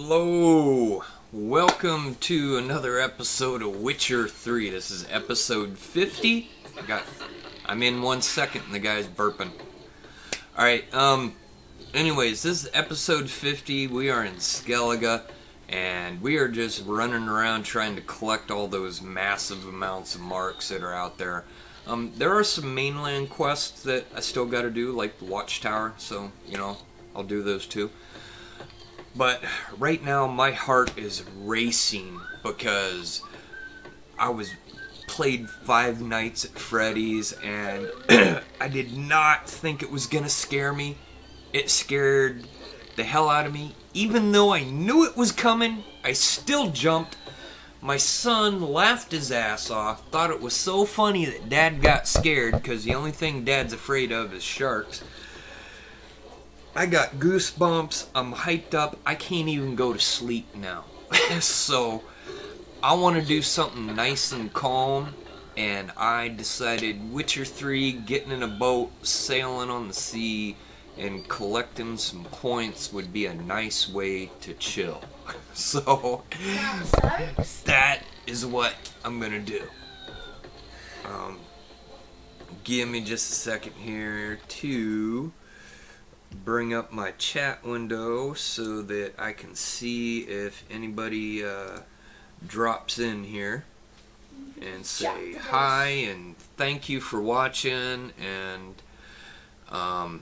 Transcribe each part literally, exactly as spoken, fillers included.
Hello! Welcome to another episode of Witcher three. This is episode fifty. I got, I'm in one second and the guy's burping. Alright, um, anyways, this is episode fifty. We are in Skellige, and we are just running around trying to collect all those massive amounts of marks that are out there. Um, there are some mainland quests that I still gotta do, like the Watchtower, so, you know, I'll do those too. But right now my heart is racing because I was played Five Nights at Freddy's and I did not think it was gonna scare me. It scared the hell out of me. Even though I knew it was coming, I still jumped. My son laughed his ass off, thought it was so funny that Dad got scared because the only thing Dad's afraid of is sharks. I got goosebumps, I'm hyped up, I can't even go to sleep now. So, I want to do something nice and calm, and I decided Witcher three, getting in a boat, sailing on the sea, and collecting some points would be a nice way to chill. So, that is what I'm gonna do. Um, give me just a second here to bring up my chat window so that I can see if anybody uh, drops in here and say hi and thank you for watching, and um,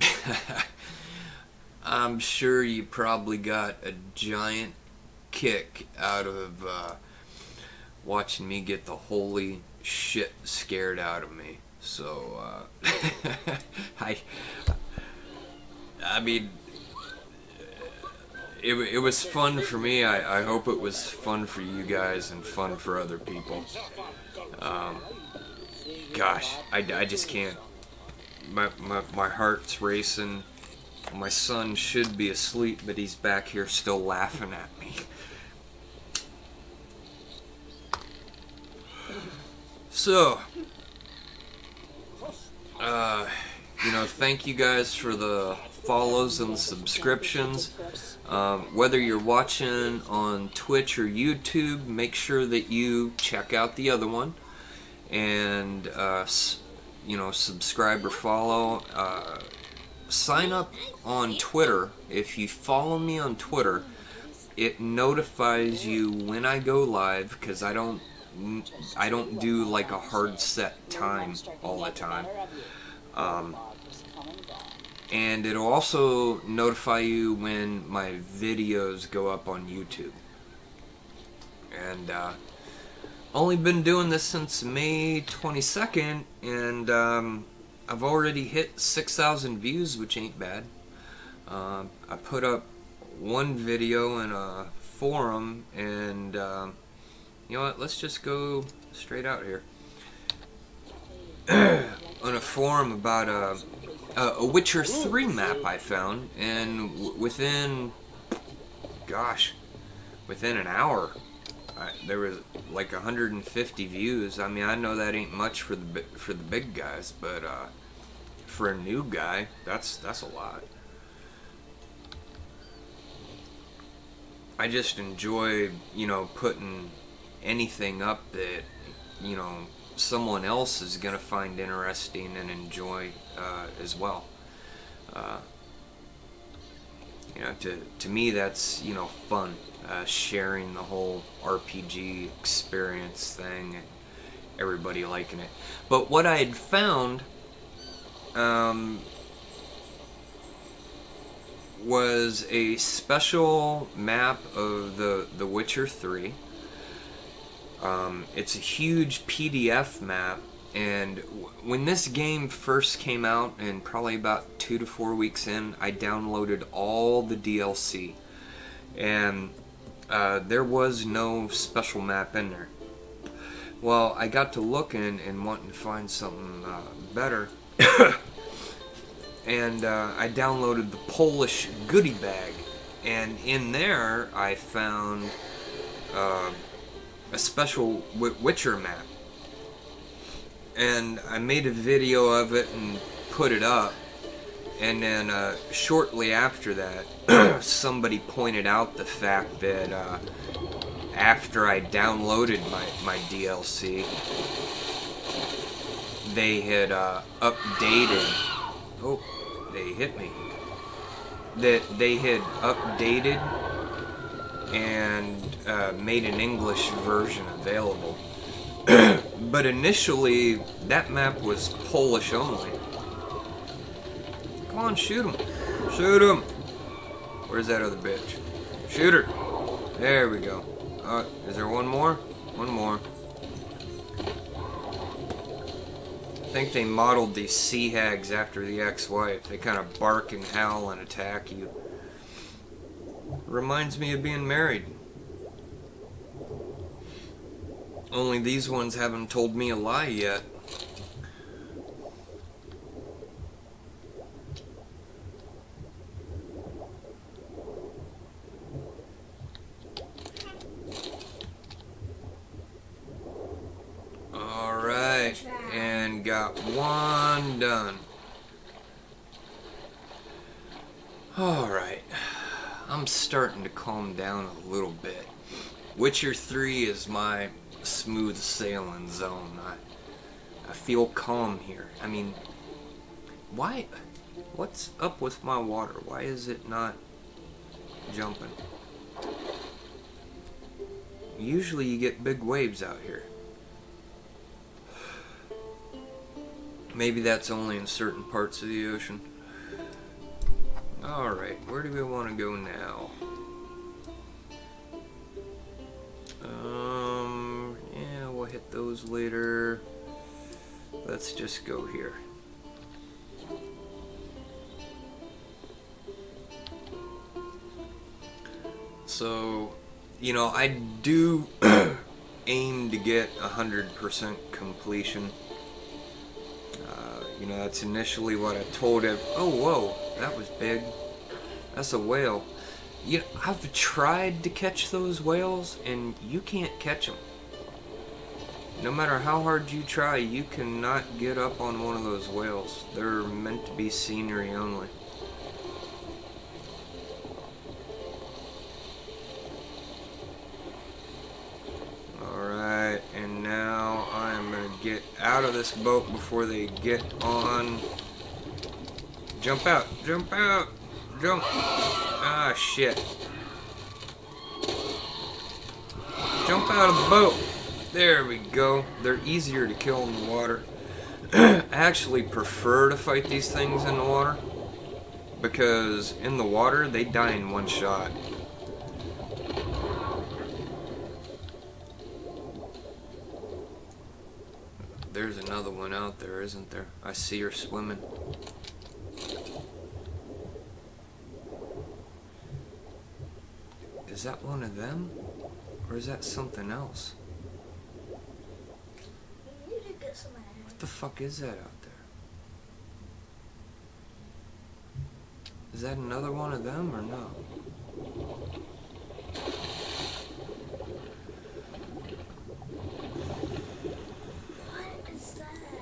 I'm sure you probably got a giant kick out of uh, watching me get the holy shit scared out of me. So uh, I I mean, it, it was fun for me. I, I hope it was fun for you guys and fun for other people. Um, gosh, I, I just can't. My, my, my heart's racing. My son should be asleep, but he's back here still laughing at me. So, uh, you know, thank you guys for the follows and subscriptions. Um, whether you're watching on Twitch or YouTube, make sure that you check out the other one and uh, you know, subscribe or follow. Uh, sign up on Twitter. If you follow me on Twitter, it notifies you when I go live, because I don't I don't do like a hard set time all the time. Um, And it'll also notify you when my videos go up on YouTube. And uh, only been doing this since May twenty-second, and um, I've already hit six thousand views, which ain't bad. Uh, I put up one video in a forum, and uh, you know what? Let's just go straight out here. On a forum about a. Uh, a Witcher three map I found, and w within, gosh, within an hour, I, there was like one hundred fifty views. I mean, I know that ain't much for the for the big guys, but uh, for a new guy, that's that's a lot. I just enjoy, you know, putting anything up that, you know, someone else is gonna find interesting and enjoy uh, as well. Uh, you know, to to me, that's, you know, fun. Uh, sharing the whole R P G experience thing and everybody liking it. But what I had found um, was a special map of the the Witcher three. Um, it's a huge P D F map, and w when this game first came out, and probably about two to four weeks in, I downloaded all the D L C, and uh, there was no special map in there. Well, I got to looking and wanting to find something uh, better, and uh, I downloaded the Polish goodie bag, and in there I found Uh, a special Witcher map, and I made a video of it and put it up, And then uh, shortly after that, somebody pointed out the fact that uh, after I downloaded my, my D L C, they had uh, updated. Oh, they hit me. That they had updated and uh, made an English version available. But initially, that map was Polish only. Come on, shoot him. Shoot him. Where's that other bitch? Shoot her. There we go. Uh, is there one more? One more. I think they modeled these sea hags after the ex-wife. They kind of bark and howl and attack you. Reminds me of being married. Only these ones haven't told me a lie yet. Alright, and got one done. Alright, I'm starting to calm down a little bit. Witcher three is my smooth sailing zone. I, I feel calm here. I mean, why? What's up with my water? Why is it not jumping? Usually you get big waves out here. Maybe that's only in certain parts of the ocean. Alright, where do we want to go now? Um, yeah, we'll hit those later. Let's just go here. So, you know, I do aim to get one hundred percent completion. Uh, you know, that's initially what I told him. Oh, whoa, that was big. That's a whale. You know, I've tried to catch those whales, and you can't catch them. No matter how hard you try, you cannot get up on one of those whales. They're meant to be scenery only. Alright, and now I'm going to get out of this boat before they get on. Jump out, jump out, jump. Ah, shit. Jump out of the boat. There we go. They're easier to kill in the water. I actually prefer to fight these things in the water, because in the water they die in one shot. There's another one out there, isn't there? I see her swimming. Is that one of them? Or is that something else? What the fuck is that out there? Is that another one of them or no? What is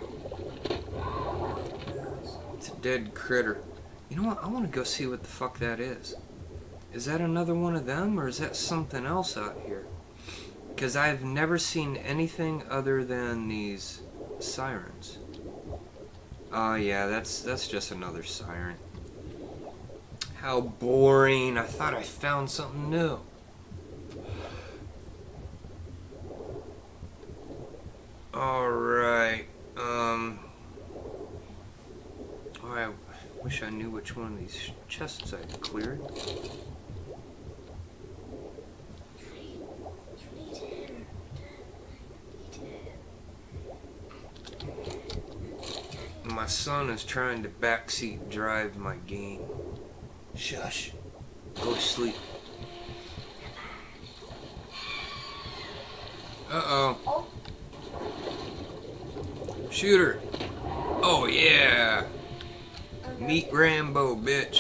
that? It's a dead critter. You know what? I want to go see what the fuck that is. Is that another one of them, or is that something else out here? Because I've never seen anything other than these sirens. Oh yeah, that's that's just another siren. How boring. I thought I found something new. Alright. Um Alright, I wish I knew which one of these chests I cleared. My son is trying to backseat drive my game. Shush. Go to sleep. Uh-oh. Shoot her. Oh, yeah. Meet Rambo, bitch.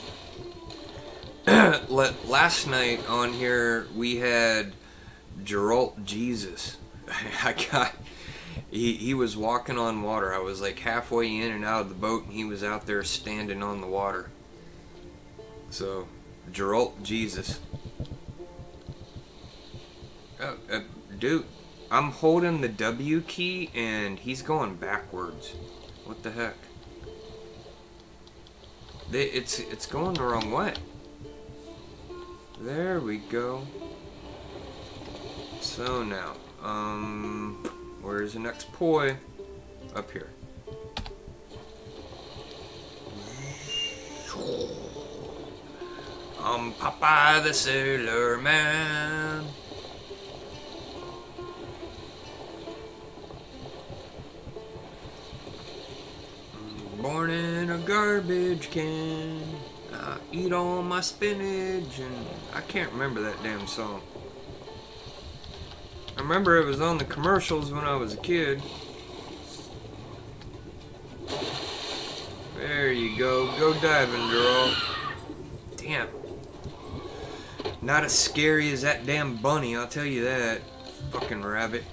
Last night on here, we had Geralt Jesus. I got... he, he was walking on water. I was like halfway in and out of the boat, and he was out there standing on the water. So, Geralt, Jesus. Uh, uh, dude, I'm holding the W key, and he's going backwards. What the heck? They, it's, it's going the wrong way. There we go. So now, um, where's the next poi? Up here. I'm Popeye the Sailor Man. Born in a garbage can. I eat all my spinach, and I can't remember that damn song. I remember it was on the commercials when I was a kid. There you go. Go diving, girl. Damn. Not as scary as that damn bunny, I'll tell you that. Fucking rabbit.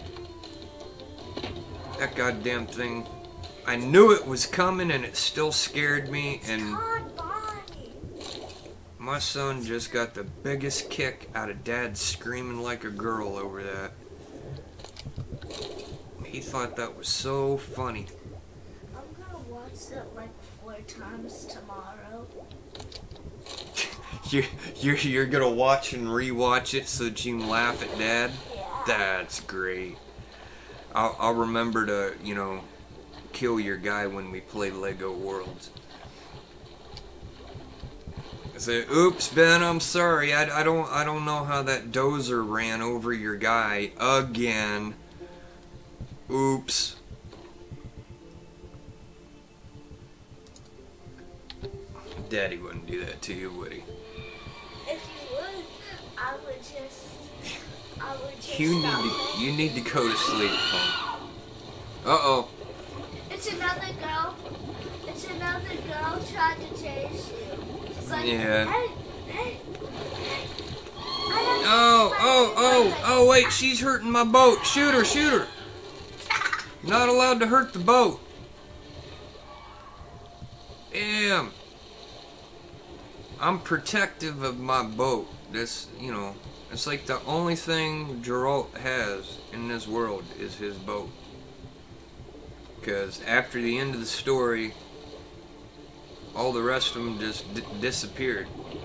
That goddamn thing. I knew it was coming and it still scared me, and my son just got the biggest kick out of Dad screaming like a girl over that. He thought that was so funny. I'm gonna watch it like four times tomorrow. you're, you're, you're gonna watch and rewatch it so that you can laugh at Dad? Yeah. That's great. I'll, I'll remember to, you know, kill your guy when we play Lego Worlds. I say, oops, Ben, I'm sorry. I, I don't I don't know how that dozer ran over your guy again. Oops. Daddy wouldn't do that to you, would he? If you would, I would just, I would just You need stop to it. you need to go to sleep, hon. Uh-oh. It's another girl. It's another girl trying to chase you. She's like, Yeah. hey, hey, hey. I don't Oh, see oh, my oh, brother. oh, wait, she's hurting my boat. Shoot her, shoot her. Not allowed to hurt the boat. Damn. I'm protective of my boat. This, you know, it's like the only thing Geralt has in this world is his boat. Because after the end of the story, all the rest of them just d disappeared.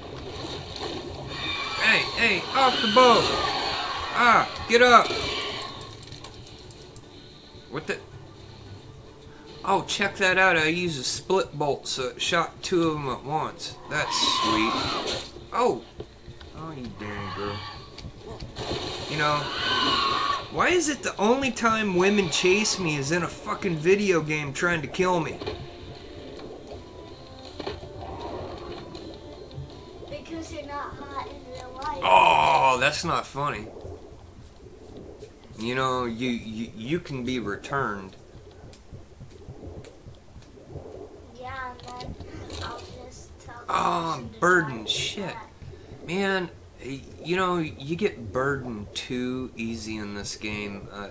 Hey, hey, off the boat! Ah, get up! What the? Oh, check that out. I used a split bolt, so it shot two of them at once. That's sweet. Oh! Oh, you damn girl. You know, why is it the only time women chase me is in a fucking video game trying to kill me? Because you're not hot in real life. Oh, that's not funny. You know, you, you, you can be returned. Yeah, and then I'll just tell the Oh, person to burden, drive shit. back. Man, you know, you get burdened too easy in this game. Uh,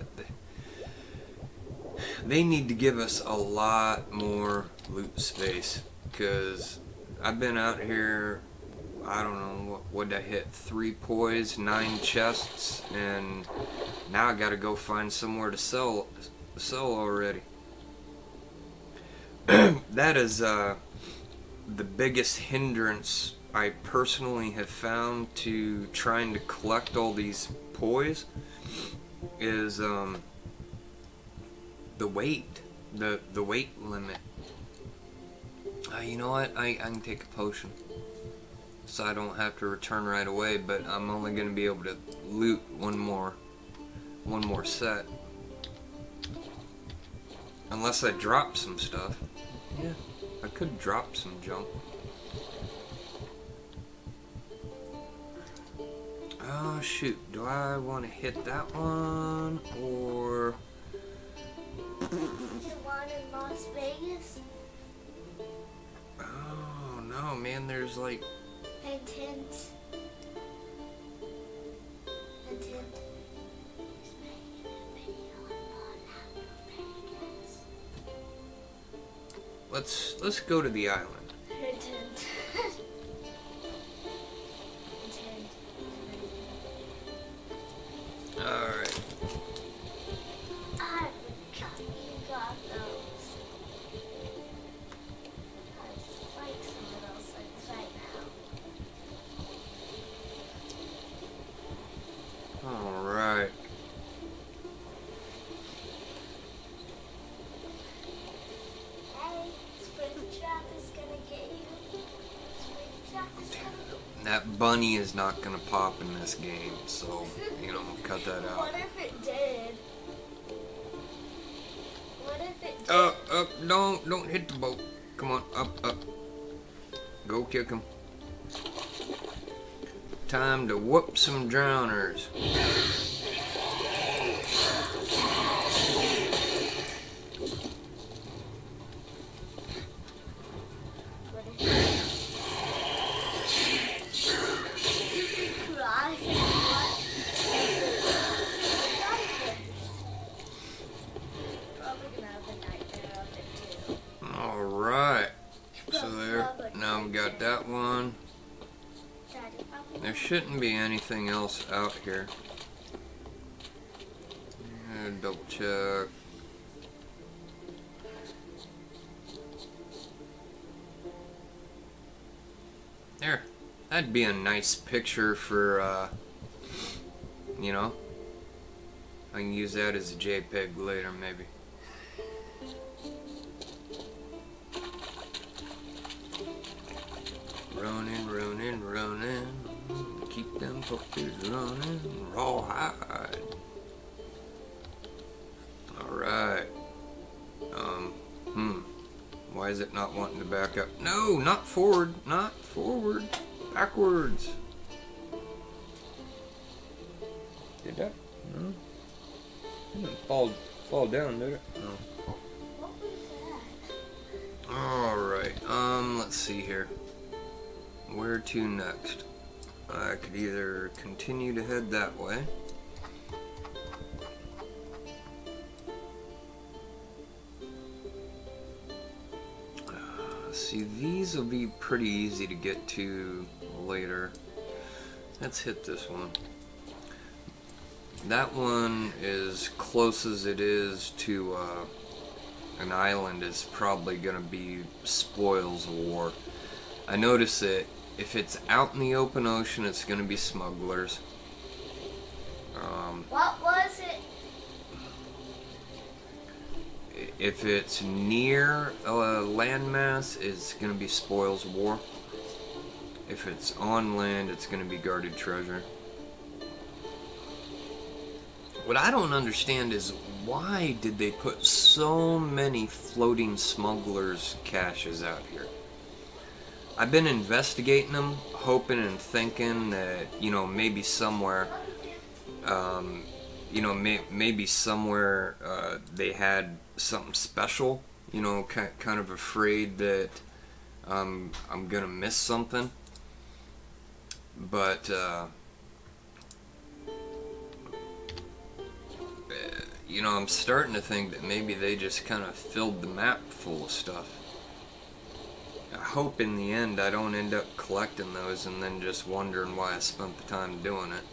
they need to give us a lot more loot space, because I've been out here, I don't know, what would I hit? Three poise, nine chests, and now I gotta go find somewhere to sell, sell already. That is uh, the biggest hindrance I personally have found to trying to collect all these poise is um, the weight, the the weight limit. Uh, you know what? I, I can take a potion, so I don't have to return right away. But I'm only going to be able to loot one more, one more set, unless I drop some stuff. Yeah, I could drop some junk. Oh shoot, do I want to hit that one, or... The one in Las Vegas? Oh no, man, there's like... Hint, hint. Hint, hint. He's making a video on let's let's go to the island. Intent. Intent. All right. I forgot you got those. I like some of those things right now. All right. Hey, Springtrap is gonna get you. Springtrap is gonna That bunny is not gonna pop in this game, so you know, cut that out. What if it did? What if it did? Up, up, don't, don't hit the boat. Come on, up, up. Go kick him. Time to whoop some drowners. What if it cry? What? Probably gonna have a nightmare of it too. Alright. So there, now we got that one. Daddy, probably There shouldn't be anything else out here. Yeah, double check. There. That'd be a nice picture for, uh, you know. I can use that as a JPEG later, maybe. Running, running, running. Keep them puppies running. Rawhide. Alright. Um, hmm. Why is it not wanting to back up? No, not forward. Not forward. Backwards. Did that? No. It didn't fall, fall down, did it? No. What was that? Alright, um, let's see here. Where to next? I could either continue to head that way. Uh, see, these will be pretty easy to get to later. Let's hit this one. That one, as close as it is to uh, an island, is probably going to be spoils of war. I notice that if it's out in the open ocean, it's going to be smugglers. Um, What was it? if it's near a landmass, it's going to be spoils of war. If it's on land, it's going to be guarded treasure. What I don't understand is why did they put so many floating smugglers' caches out here? I've been investigating them, hoping and thinking that, you know, maybe somewhere, um, you know, may, maybe somewhere uh, they had something special, you know, ki kind of afraid that um, I'm gonna miss something. But, uh, you know, I'm starting to think that maybe they just kind of filled the map full of stuff. I hope in the end I don't end up collecting those and then just wondering why I spent the time doing it.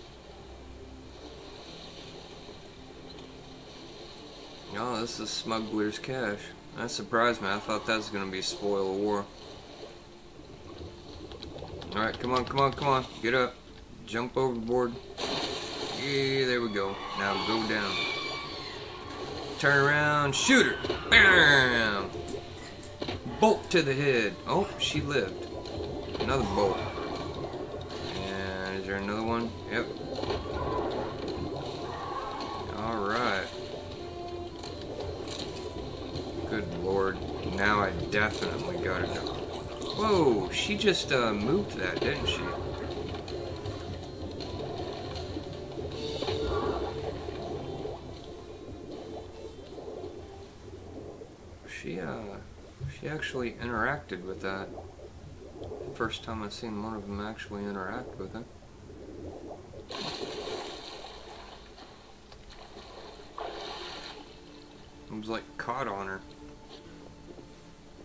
Oh, this is Smuggler's Cache. That surprised me. I thought that was going to be spoil of war. Alright, come on, come on, come on. Get up. Jump overboard. Yeah, there we go. Now go down. Turn around, shoot her. Bam! Bolt to the head. Oh, she lived. Another bolt. And is there another one? Yep. Alright. Good lord. Now I definitely gotta know. Whoa, she just uh, moved that, didn't she? She, uh, she actually interacted with that. First time I've seen one of them actually interact with it. It was like caught on her.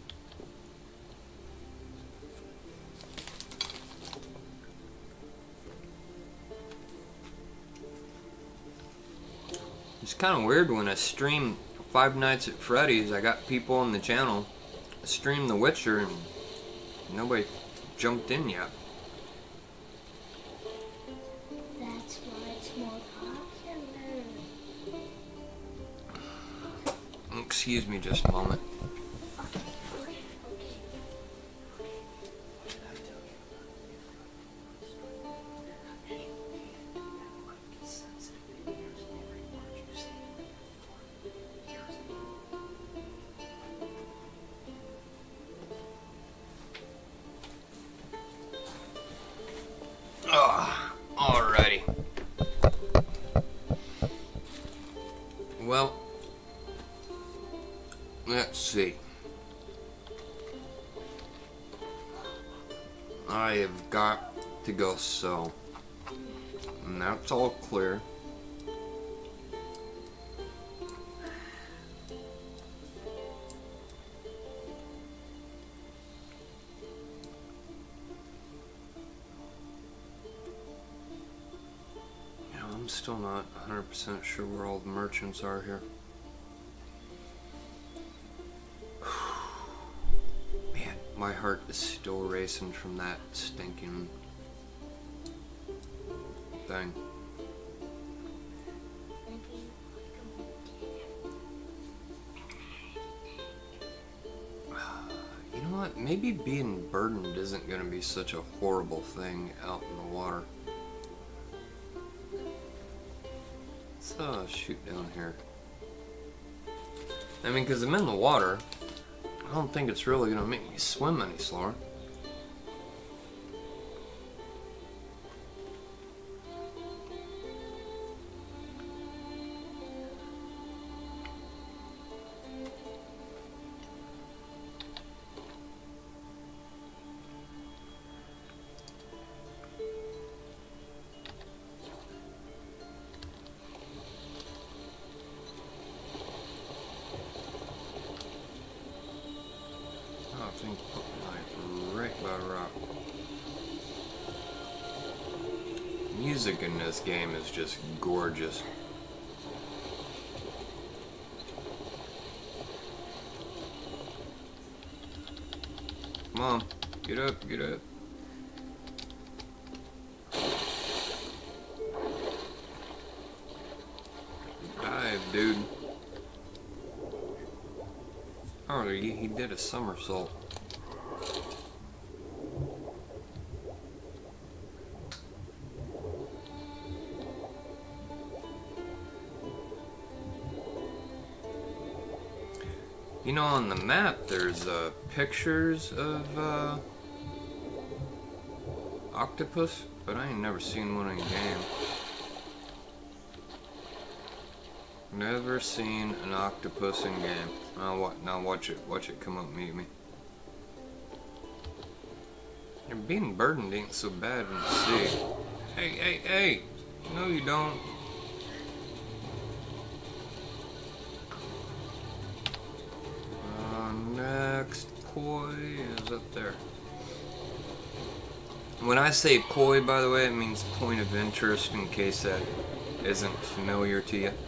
It's kind of weird when I stream Five Nights at Freddy's. I got people on the channel stream The Witcher and nobody jumped in yet. That's why it's more popular. Excuse me just a moment. Okay, okay, okay. Ah, alrighty. Well, let's see. I have got to go sew. And that's all clear. Yeah, I'm still not one hundred percent sure where all the merchants are here. Man, my heart is still racing from that stinking thing. You know what? Maybe being burdened isn't going to be such a horrible thing out in the water. Let's uh, shoot down here. I mean, because I'm in the water, I don't think it's really going to make me swim any slower. I think put the knife right by the rock. Music in this game is just gorgeous. Come on, get up, get up. Dive, dude. Oh, he, he did a somersault. You know, on the map, there's uh, pictures of uh, octopus, but I ain't never seen one in game. Never seen an octopus in game. Now what? Now watch it. Watch it come up and meet me. You're being burdened ain't so bad in the sea. Hey, hey, hey! No, you don't. Uh, next koi is up there. When I say koi, by the way, it means point of interest. In case that isn't familiar to you.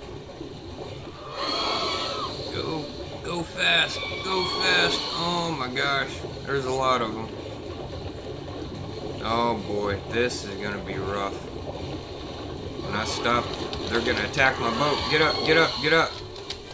Go, go fast, go fast. Oh my gosh, there's a lot of them. Oh boy, this is gonna be rough. When I stop, they're gonna attack my boat. Get up, get up, get up.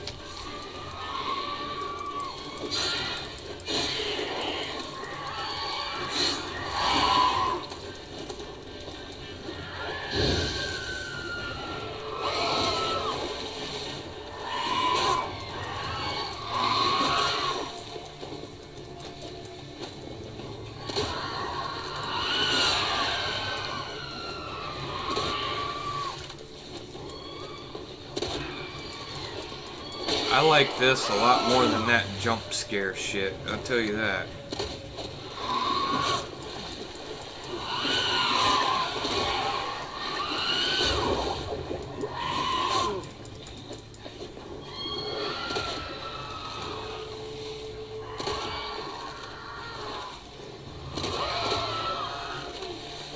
I like this a lot more than that jump scare shit, I'll tell you that.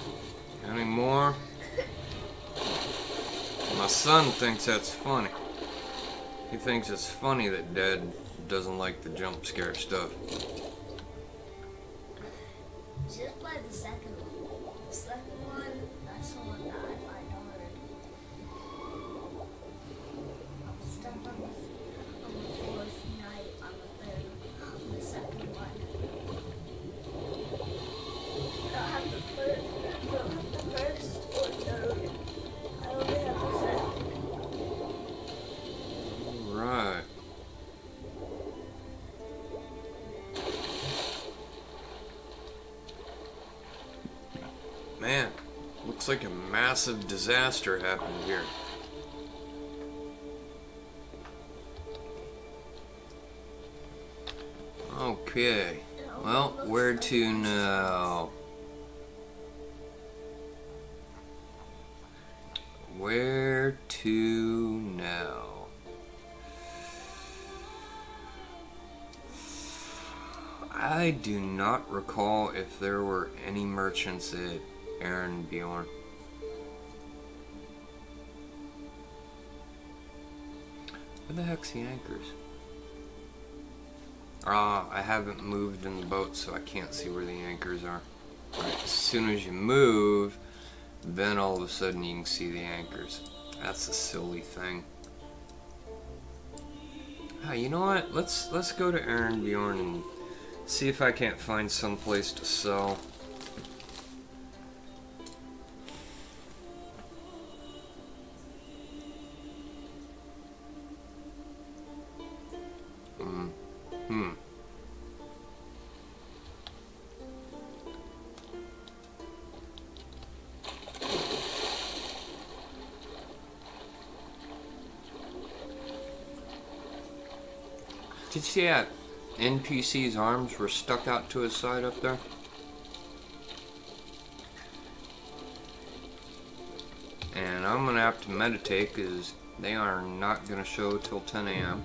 Any more? My son thinks that's funny. He thinks it's funny that Dad doesn't like the jump scare stuff. Just play the second one. The second one, that's the one that I find hard. I'm stuck on the, on the fourth night on the third, on the second one. I don't have the first, I don't have the first or third. I only have the second. Right. Man, looks like a massive disaster happened here. Okay. Well, where to now? Where to now? I do not recall if there were any merchants at Aaron Bjorn. Where the heck's the anchors? Ah, I haven't moved in the boat, so I can't see where the anchors are. Right, as soon as you move, then all of a sudden you can see the anchors. That's a silly thing. Ah, you know what? Let's let's go to Aaron Bjorn and see if I can't find some place to sell. Hmm. Hmm. Did you see that N P C's arms were stuck out to his side up there? And I'm gonna have to meditate because they are not gonna show till ten A M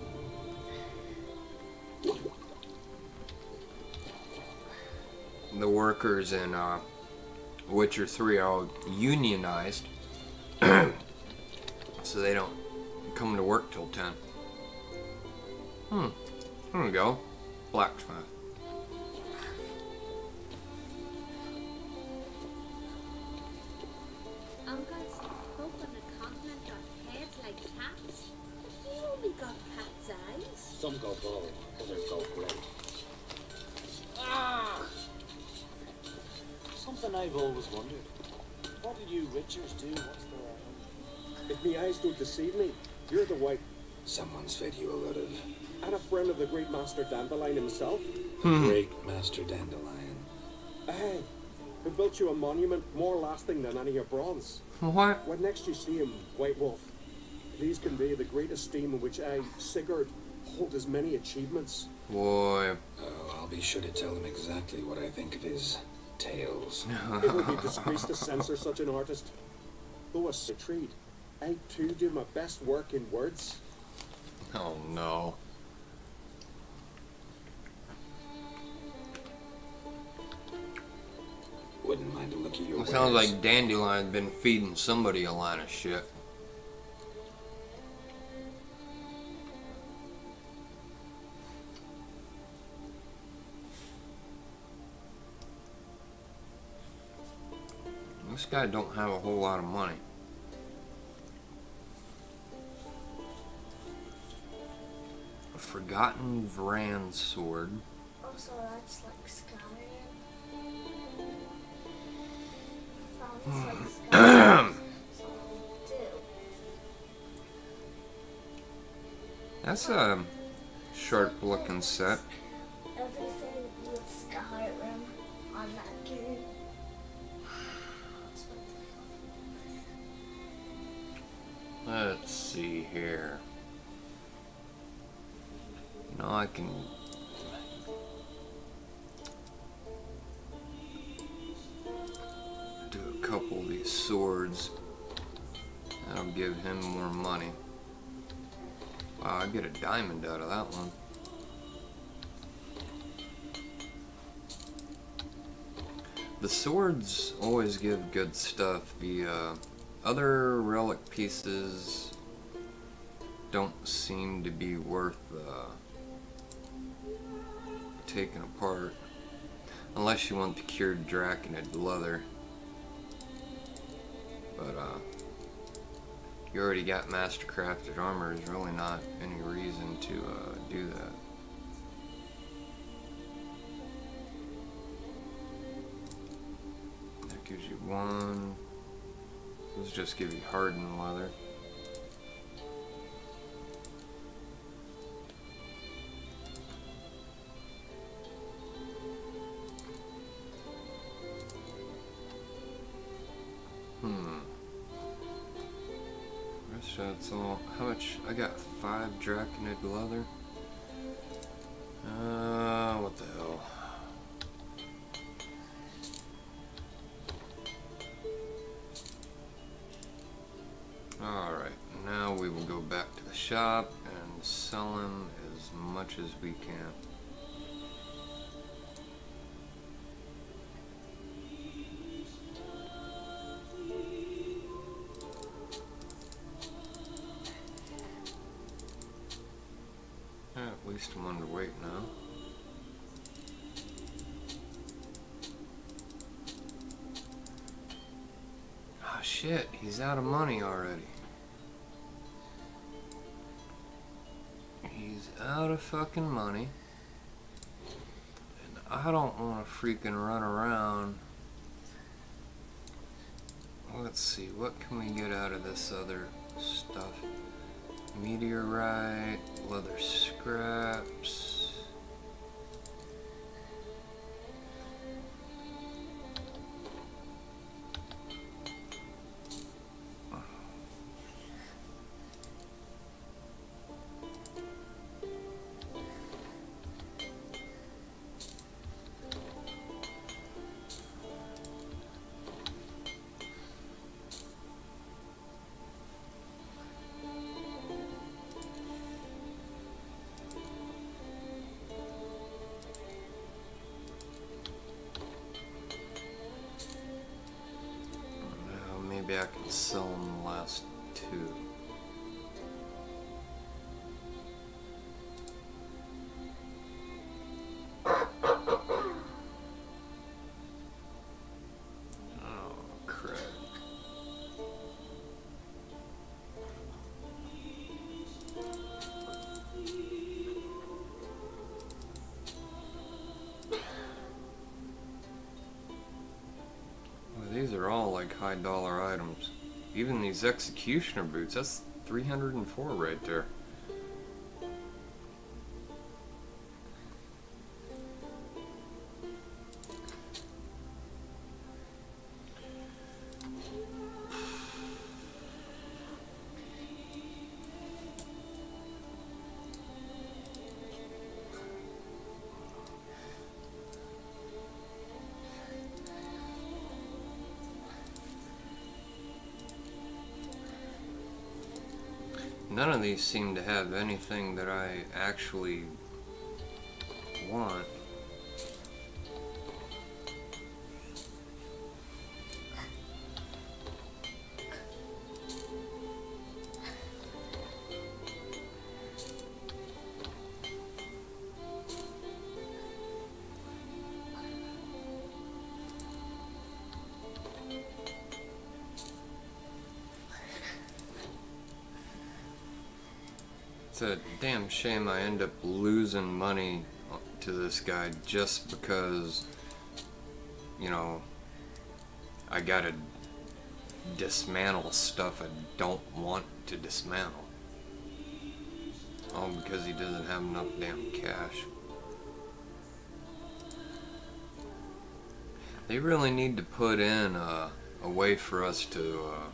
The workers in uh, Witcher three are all unionized, so they don't come to work till ten. Hmm. There we go. Blacksmith. Uncles, folk on the continent got heads like cats. You only got cat's eyes. Some go bald, others go grey. Ah! Something I've always wondered. What do you Richards do? What's the... If me eyes don't deceive me, you're the white Someone's fed you a lot of... and a friend of the great Master Dandelion himself. Great Master Dandelion. Aye, who built you a monument more lasting than any of bronze. What? When next you see him, White Wolf, please convey the great esteem in which I, Sigurd, hold as many achievements. Boy. Oh, I'll be sure to tell him exactly what I think of his tales. It would be disgrace to censor such an artist. Though a treat, I too do my best work in words. Oh no. Wouldn't mind a look at your It sounds wares. like Dandelion's been feeding somebody a line of shit. This guy don't have a whole lot of money. A forgotten Vran sword. Also, that's like Skyrim. Sounds like Skyrim. So, too. That's a sharp looking set. Everything with Skyrim on that game. Let's see here. Now I can do a couple of these swords. That'll give him more money. Wow, I get a diamond out of that one. The swords always give good stuff. The uh, other relic pieces don't seem to be worth uh, taking apart. Unless you want the cured draconid leather. But, uh, you already got mastercrafted armor. There's really not any reason to uh, do that. That gives you one. Let's just give you hardened leather. Hmm. That's all. How much? I got five draconid leather. Uh, what the hell? Alright, now we will go back to the shop and sell him as much as we can. At least I'm underweight now. Ah, shit, he's out of money already. He's out of fucking money. And I don't want to freaking run around. Let's see, what can we get out of this other stuff? Meteorite, leather scraps. Maybe I can sell them the last two. Oh, crap. These are all like high dollar items. Even these executioner boots, that's three hundred and four right there. None of these seem to have anything that I actually want. It's a damn shame I end up losing money to this guy just because, you know, I gotta dismantle stuff I don't want to dismantle. All because he doesn't have enough damn cash. They really need to put in a, a way for us to uh,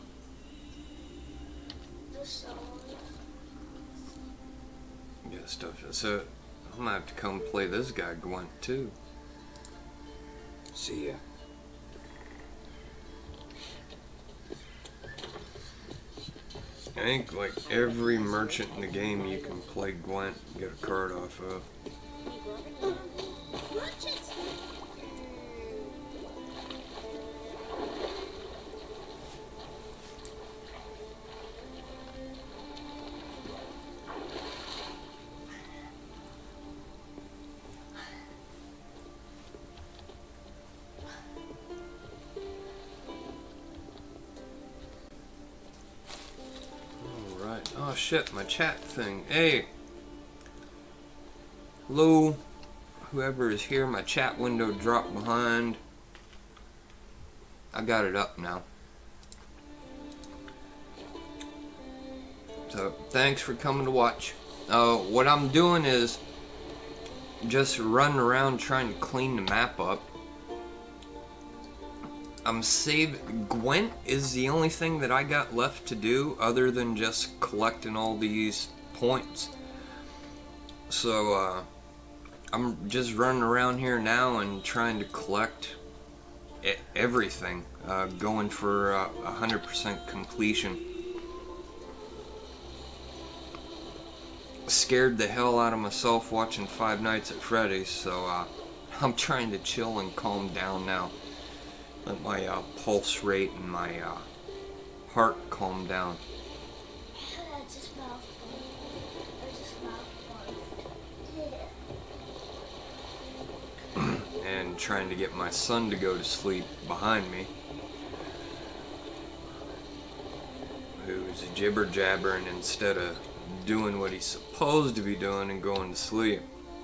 get stuff. So I'm gonna have to come play this guy Gwent too. See ya. I think like every merchant in the game you can play Gwent and get a card off of. Oh shit, my chat thing. Hey. Hello. Whoever is here, my chat window dropped behind. I got it up now. So, thanks for coming to watch. Uh, what I'm doing is just running around trying to clean the map up. I'm saving. Gwent is the only thing that I got left to do other than just collecting all these points. So, uh, I'm just running around here now and trying to collect e everything, uh, going for a uh, hundred percent completion. Scared the hell out of myself watching Five Nights at Freddy's, so uh, I'm trying to chill and calm down now. Let my uh, pulse rate and my uh, heart calm down. I just mouth I just mouth And trying to get my son to go to sleep behind me, who's jibber jabbering instead of doing what he's supposed to be doing and going to sleep.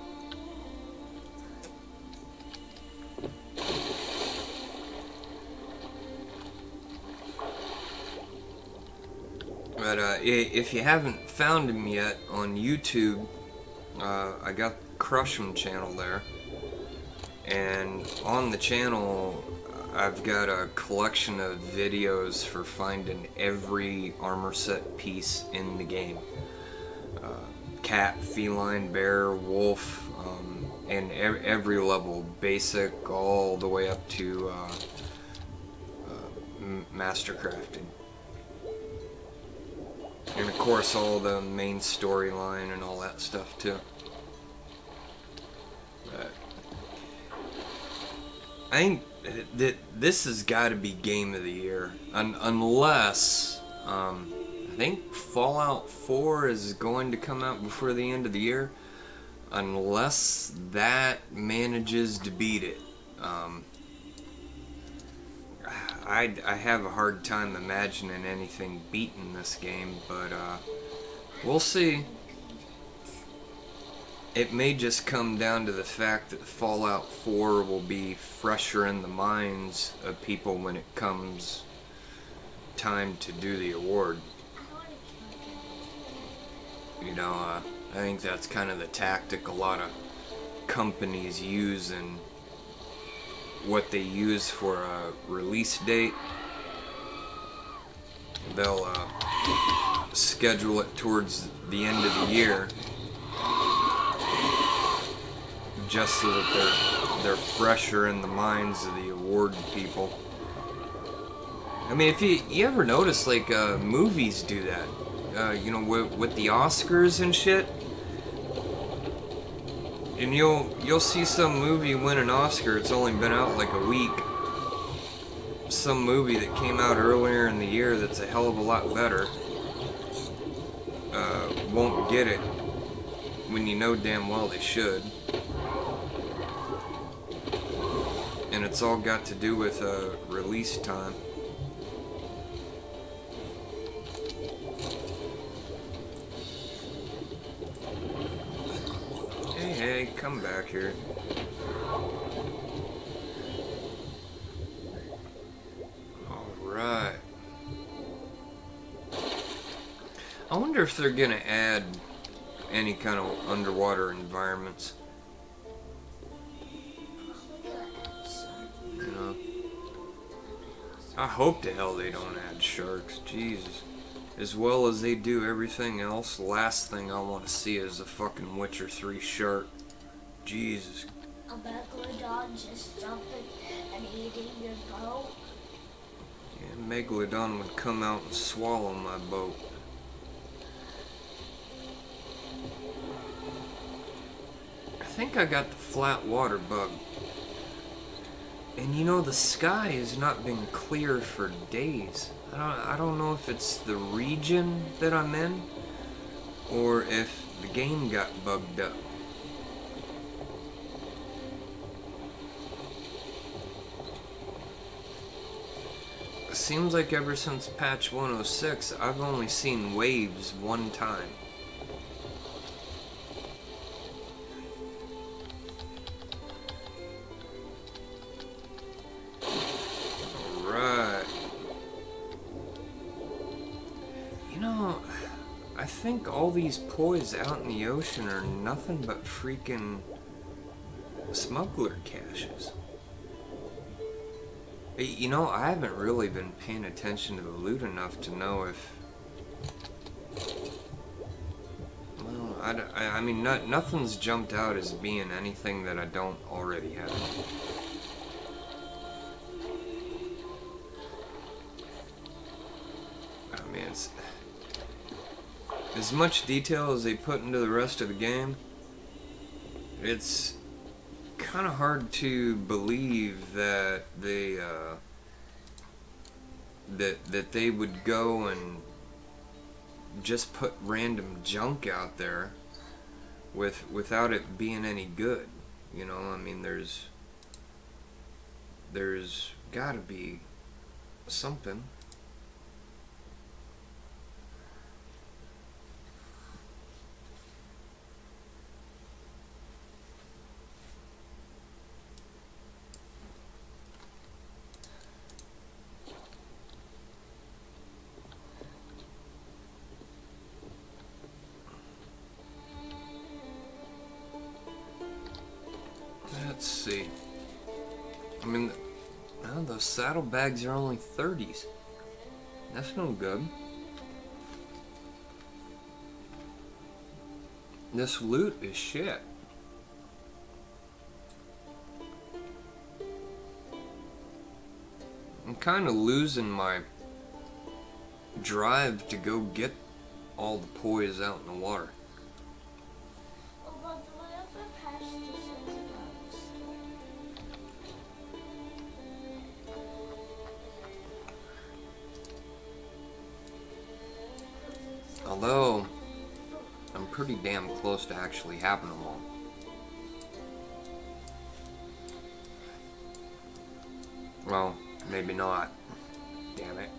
But uh, if you haven't found him yet on YouTube, uh, I got the Crush 'em channel there. And on the channel, I've got a collection of videos for finding every armor set piece in the game. Uh, cat, feline, bear, wolf, um, and ev every level, basic all the way up to uh, uh, master crafting. And of course all the main storyline and all that stuff too. But I think that this has got to be game of the year, Un unless um, I think Fallout four is going to come out before the end of the year. Unless that manages to beat it, um, I I have a hard time imagining anything beating this game, but uh, we'll see. It may just come down to the fact that Fallout four will be fresher in the minds of people when it comes time to do the award. You know, uh, I think that's kind of the tactic a lot of companies use and what they use for a release date. They'll uh, schedule it towards the end of the year, just so that they're they're fresher in the minds of the award people. I mean, if you you ever notice, like uh, movies do that, uh, you know, with, with the Oscars and shit, and you'll you'll see some movie win an Oscar. It's only been out like a week. Some movie that came out earlier in the year that's a hell of a lot better uh, won't get it when you know damn well they should. And it's all got to do with uh, release time. Hey, hey, come back here. Alright. I wonder if they're gonna add any kind of underwater environments. You know? I hope to hell they don't add sharks. Jesus. As well as they do everything else, the last thing I want to see is a fucking Witcher three shark. Jesus. A megalodon just jumping and eating your boat. Yeah, Megalodon would come out and swallow my boat. I think I got the flat water bug. And you know, the sky has not been clear for days. I don't, I don't know if it's the region that I'm in, or if the game got bugged up. seems like ever since patch one oh six, I've only seen waves one time. Alright. You know, I think all these poys out in the ocean are nothing but freaking smuggler caches. You know, I haven't really been paying attention to the loot enough to know if... Well, I, I, I mean, no, nothing's jumped out as being anything that I don't already have. I mean, it's... As much detail as they put into the rest of the game, it's kind of hard to believe that they uh, that that they would go and just put random junk out there with without it being any good. You know, I mean, there's there's gotta be something. Let's see. I mean, oh, those saddlebags are only thirties. That's no good. This loot is shit. I'm kind of losing my drive to go get all the poys out in the water. Oh, but do I ever pass the six bucks? Although, I'm pretty damn close to actually having them all. Well, maybe not. Damn it.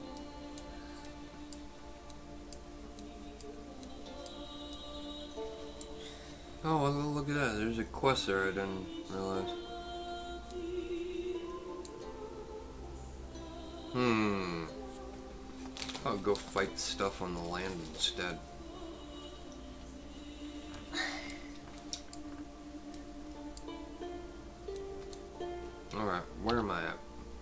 Oh, well, look at that. There's a quest there I didn't realize. Hmm. I'll go fight the stuff on the land instead. Alright, where am I at?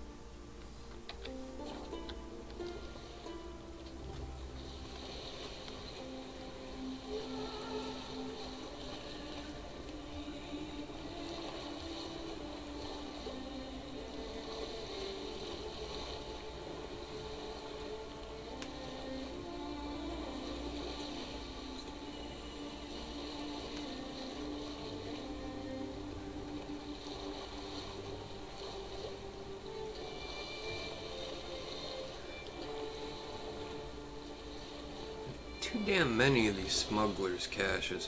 Too damn many of these smugglers' caches.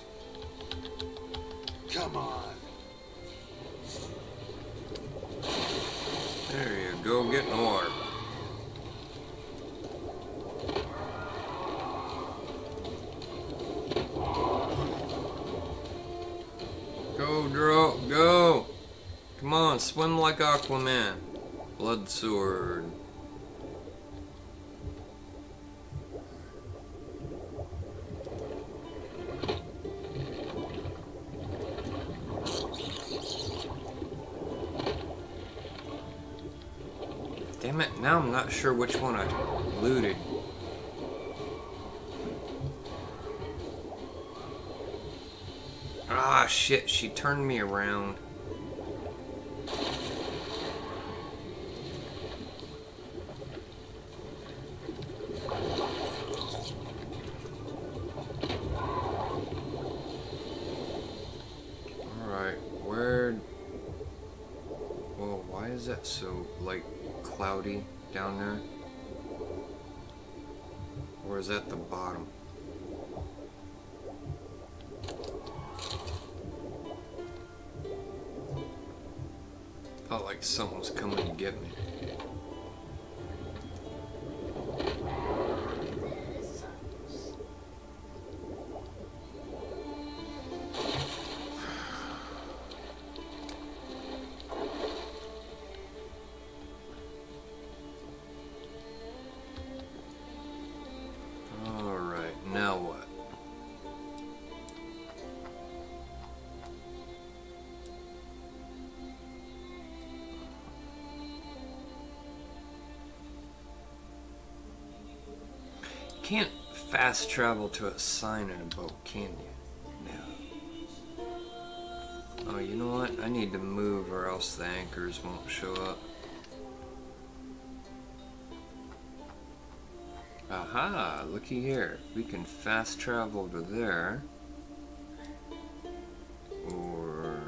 Come on. There you go, get in the water. Go, Dro, go! Come on, swim like Aquaman. Blood sword. Damn it, now I'm not sure which one I looted. Ah, shit, she turned me around. Alright, where... Whoa, why is that so, like, cloudy down there? Or is that the bottom? Felt like someone was coming to get me. Alright, now what? Can't fast travel to a sign in a boat, can you? No. Oh, you know what? I need to move or else the anchors won't show up. Aha, looky here. We can fast travel to there. Or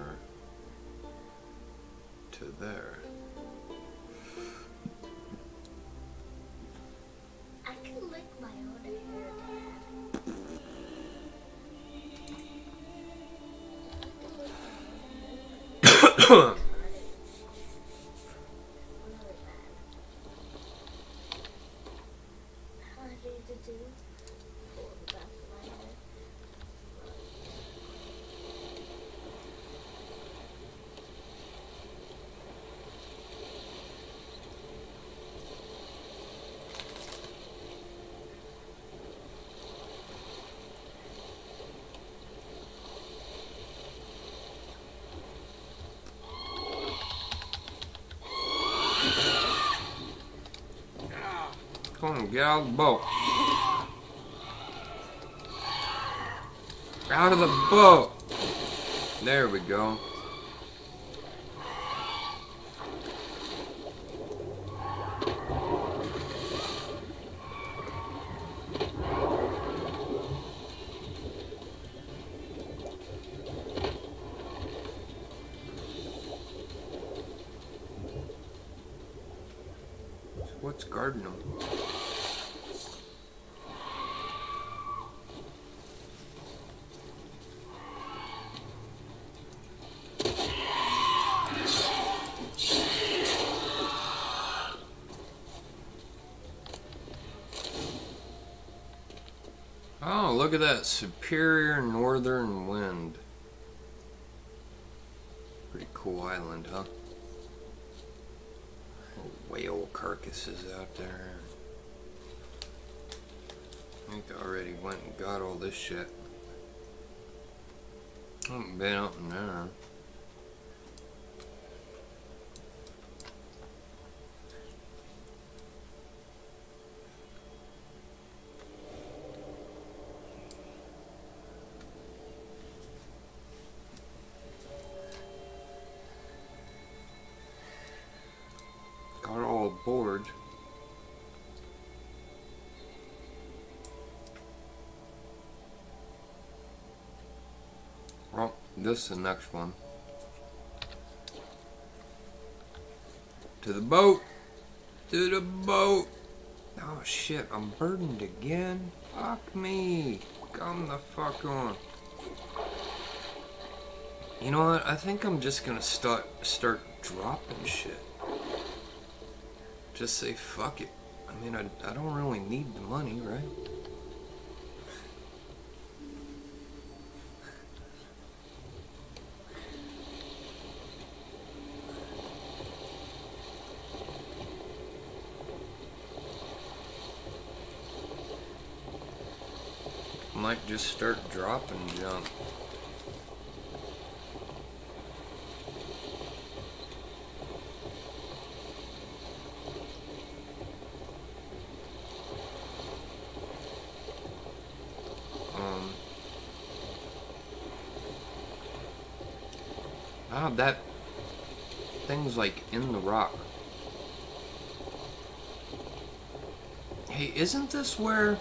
to there. I can lick my own hair, Dad. How do you do? Pull the back of my head. Come on, get out of the boat. Out of the boat. There we go. What's guarding them? Oh, look at that. Superior northern wind. Pretty cool island, huh? Little whale carcasses out there. I think I already went and got all this shit. I haven't been up in there. Got all aboard. Well, this is the next one. To the boat! To the boat! Oh shit, I'm burdened again? Fuck me! Come the fuck on. You know what? I think I'm just gonna start start dropping shit. Just say fuck it. I mean, I, I don't really need the money, right? Might just start dropping junk. Um. Ah, that thing's like in the rock. Hey, isn't this where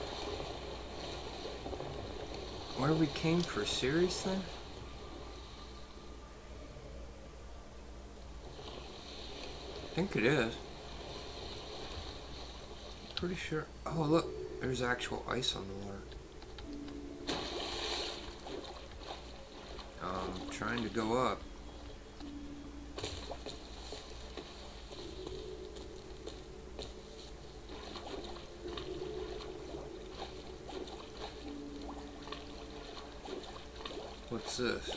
where we came for Sirius then? I think it is. Pretty sure. Oh look, there's actual ice on the water. Um, trying to go up. What's this?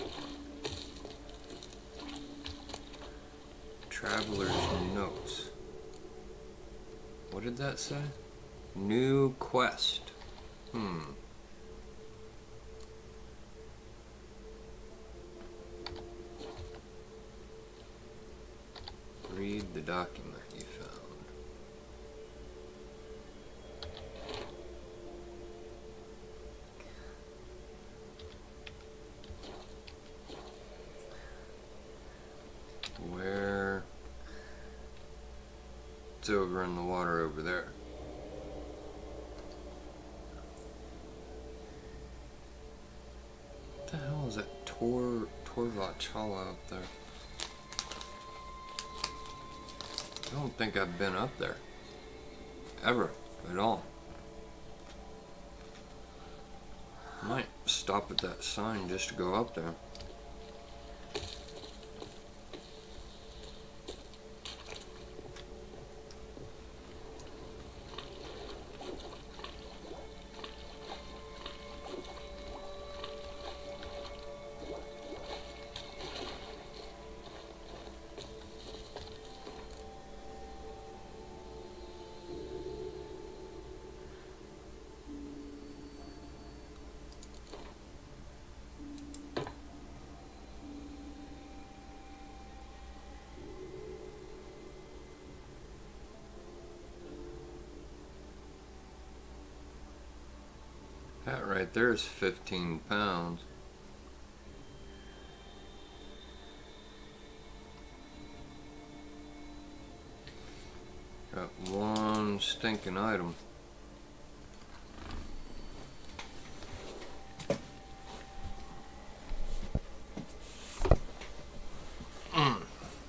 Traveler's notes. What did that say? New quest. Hmm. Read the document you found. Where? It's over in the water over there. What the hell is that Tor Torvachala up there? I don't think I've been up there. Ever. At all. Might stop at that sign just to go up there. That right there is fifteen pounds. Got one stinking item. Mm.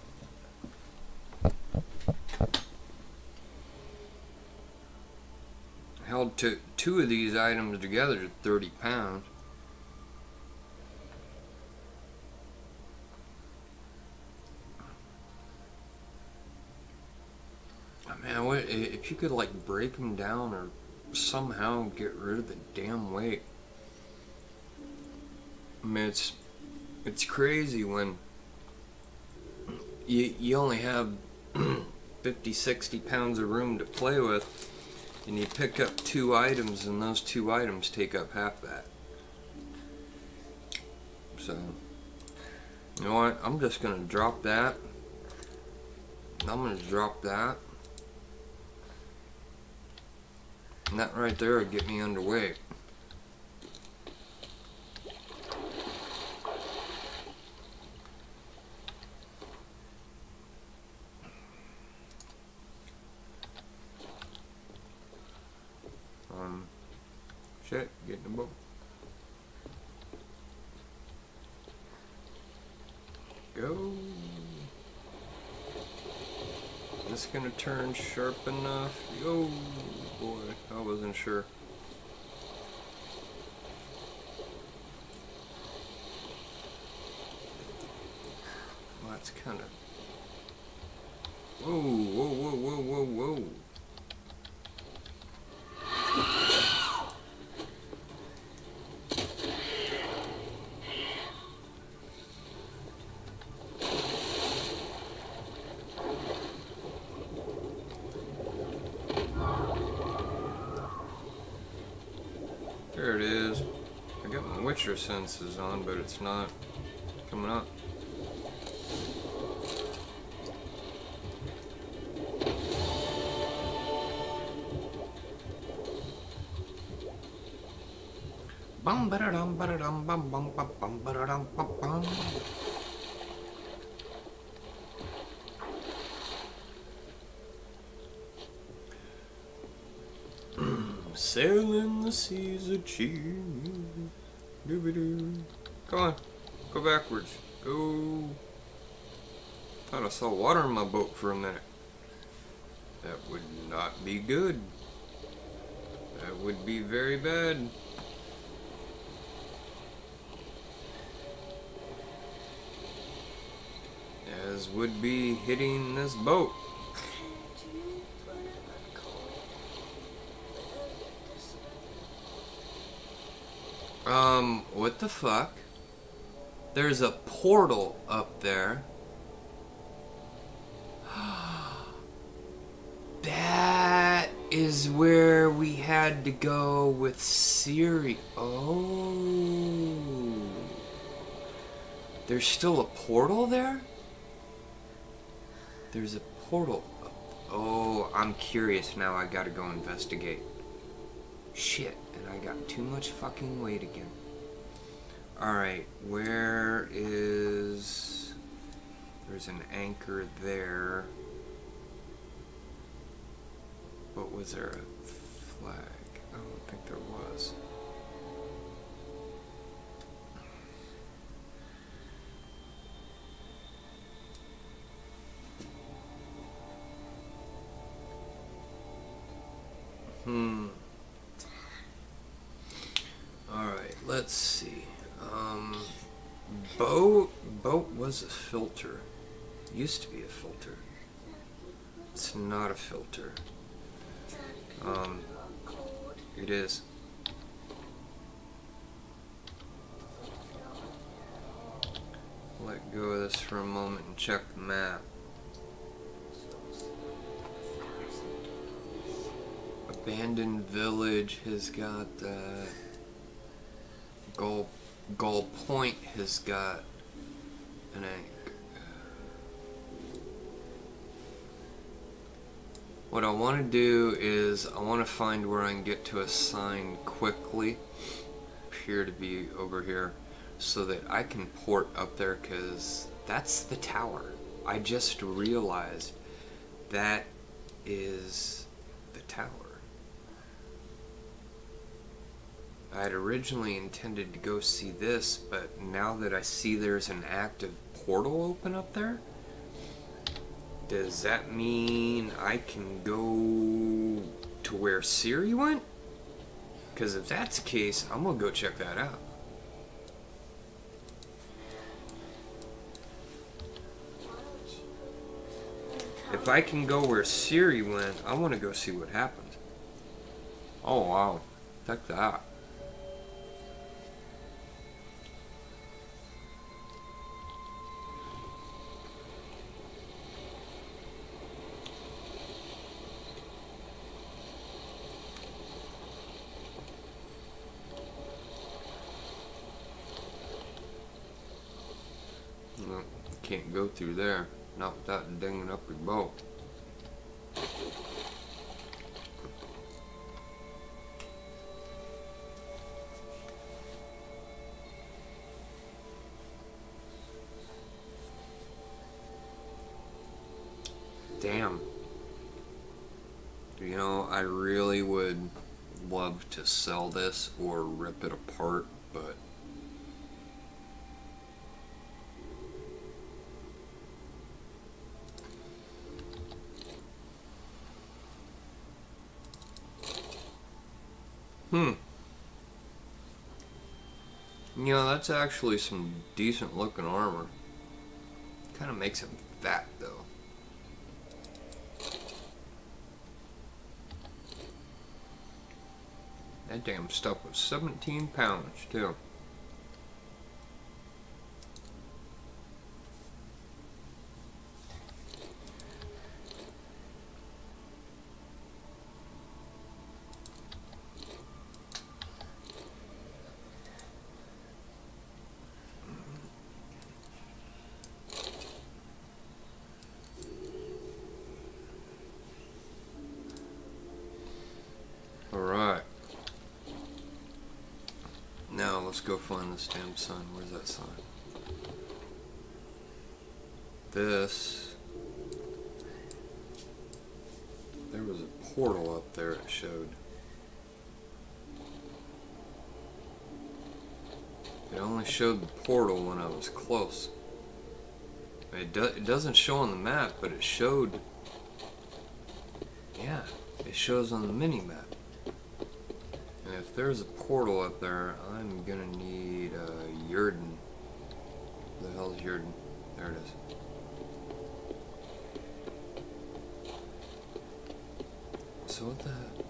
Held to two of these items together to thirty pounds. Man, what, if you could like break them down or somehow get rid of the damn weight. I mean, it's it's crazy when you you only have fifty, sixty pounds of room to play with, and you pick up two items, and those two items take up half that. So, you know what? I'm just gonna drop that. I'm gonna drop that. And that right there would get me underweight. Um, shit, get in the boat. Go. Is this gonna turn sharp enough? Oh boy, I wasn't sure. Well, that's kind of. Whoa, whoa, whoa, whoa, whoa, whoa. There it is. I got my Witcher senses on, but it's not coming up. Bum ba dum ba dum bum bum bum bum ba dum bum bum. Sailing the seas of cheese. Doo-ba-doo. Come on, go backwards. Go. Thought I saw water in my boat for a minute. That would not be good. That would be very bad. As would be hitting this boat. Could you put it on cold? Um, what the fuck? There's a portal up there. That is where we had to go with Siri. Oh. There's still a portal there? There's a portal. Oh, I'm curious now. I gotta go investigate. Shit, and I got too much fucking weight again. Alright, where is... There's an anchor there. But was there a flag? I don't think there was. Hmm. Alright, let's see. Um, boat, boat was a filter. Used to be a filter. It's not a filter. Um, it is. Let go of this for a moment and check the map. Abandoned village has got that. Gull, Gull Point has got an anchor. What I want to do is I want to find where I can get to a sign quickly. Appear to be over here, so that I can port up there, because that's the tower. I just realized that is the tower. I had originally intended to go see this, but now that I see there's an active portal open up there, does that mean I can go to where Siri went? Because if that's the case, I'm gonna go check that out. If I can go where Siri went, I want to go see what happened. Oh wow, check that. No, can't go through there, not without dinging up your boat. Damn. You know, I really would love to sell this or rip it apart, but Hmm. You know, that's actually some decent looking armor. Kind of makes him fat, though. That damn stuff was seventeen pounds, too. Alright. Now let's go find this damn sign. Where's that sign? This. There was a portal up there it showed. It only showed the portal when I was close. It, do it doesn't show on the map, but it showed. Yeah, it shows on the mini-map. And if there's a portal up there, I'm gonna need a uh, Yurden. Who the hell's Yurden? There it is. So what the heck?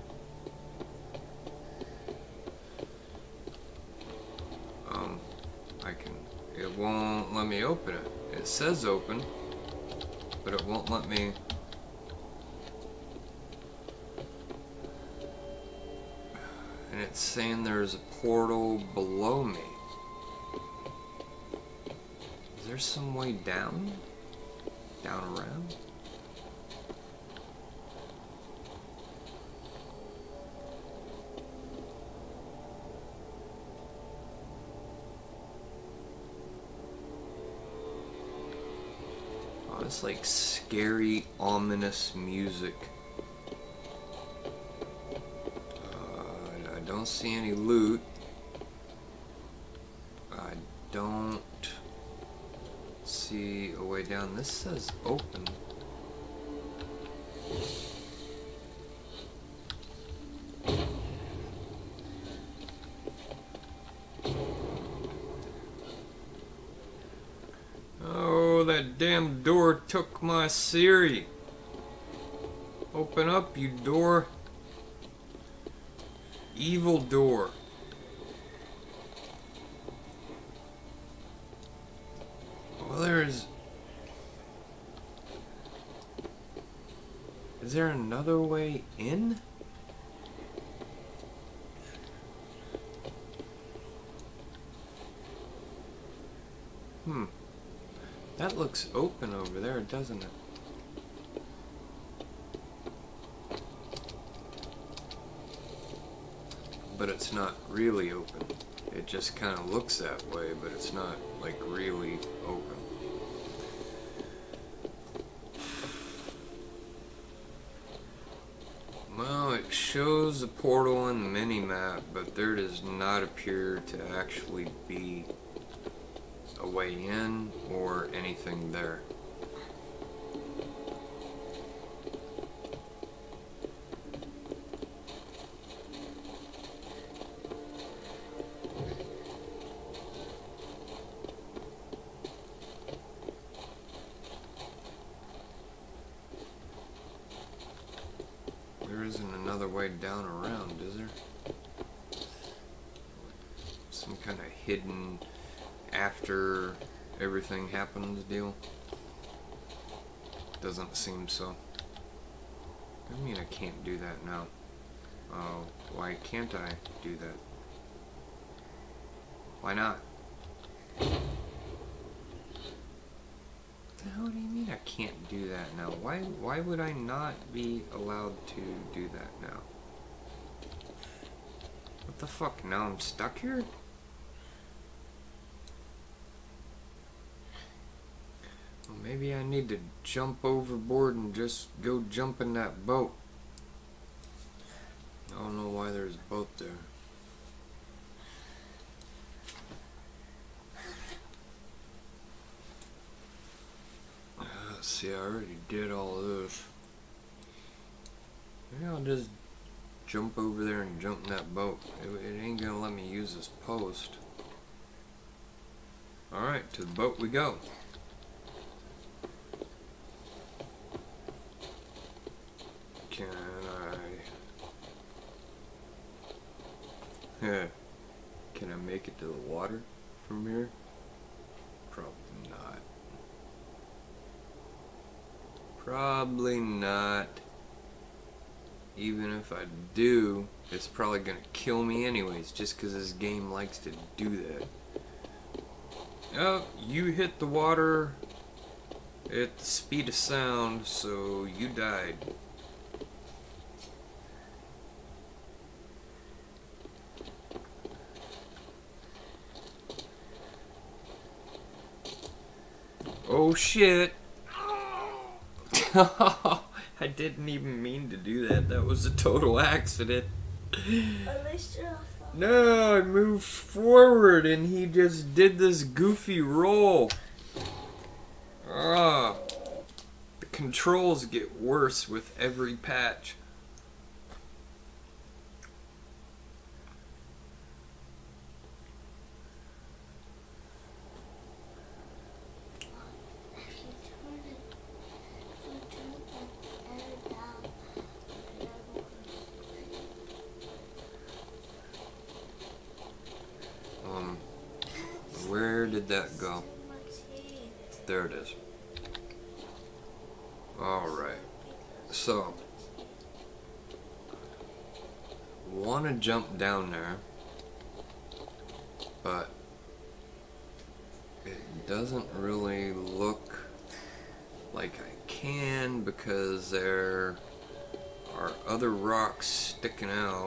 Um, I can. It won't let me open it. It says open, but it won't let me. And it's saying there's a portal below me. Is there some way down? Down around? Oh, it's like scary, ominous music. Uh, I don't see any loot. I don't see a way down. This says open. Oh, that damn door took my Siri. Open up, you door. Evil door. Well, there's... Is there another way in? Hmm. That looks open over there, doesn't it? But it's not really open. It just kind of looks that way, but it's not, like, really open. Well, it shows the portal in the mini-map, but there does not appear to actually be a way in or anything there. There isn't another way down around, is there? Some kind of hidden after everything happens deal? Doesn't seem so. I mean, I can't do that now. Oh, why can't I do that? Why not? What the hell do you mean I can't do that now? Why why would I not be allowed to do that now? What the fuck? Now I'm stuck here? Well, maybe I need to jump overboard and just go jump in that boat. I don't know why there's a boat there. See, I already did all of this. Maybe I'll just jump over there and jump in that boat. It, it ain't gonna let me use this post. Alright, to the boat we go. Can I... Yeah. Can I make it to the water from here? Probably not. Probably not. Even if I do, it's probably gonna kill me anyways, just because this game likes to do that. Oh, you hit the water at the speed of sound, so you died. Oh shit. I didn't even mean to do that. That was a total accident. At least you're off. No, I moved forward and he just did this goofy roll. Ah, the controls get worse with every patch. Um, where did that go? There it is. Alright. So, want to jump down there, but it doesn't really look like I can because there are other rocks sticking out.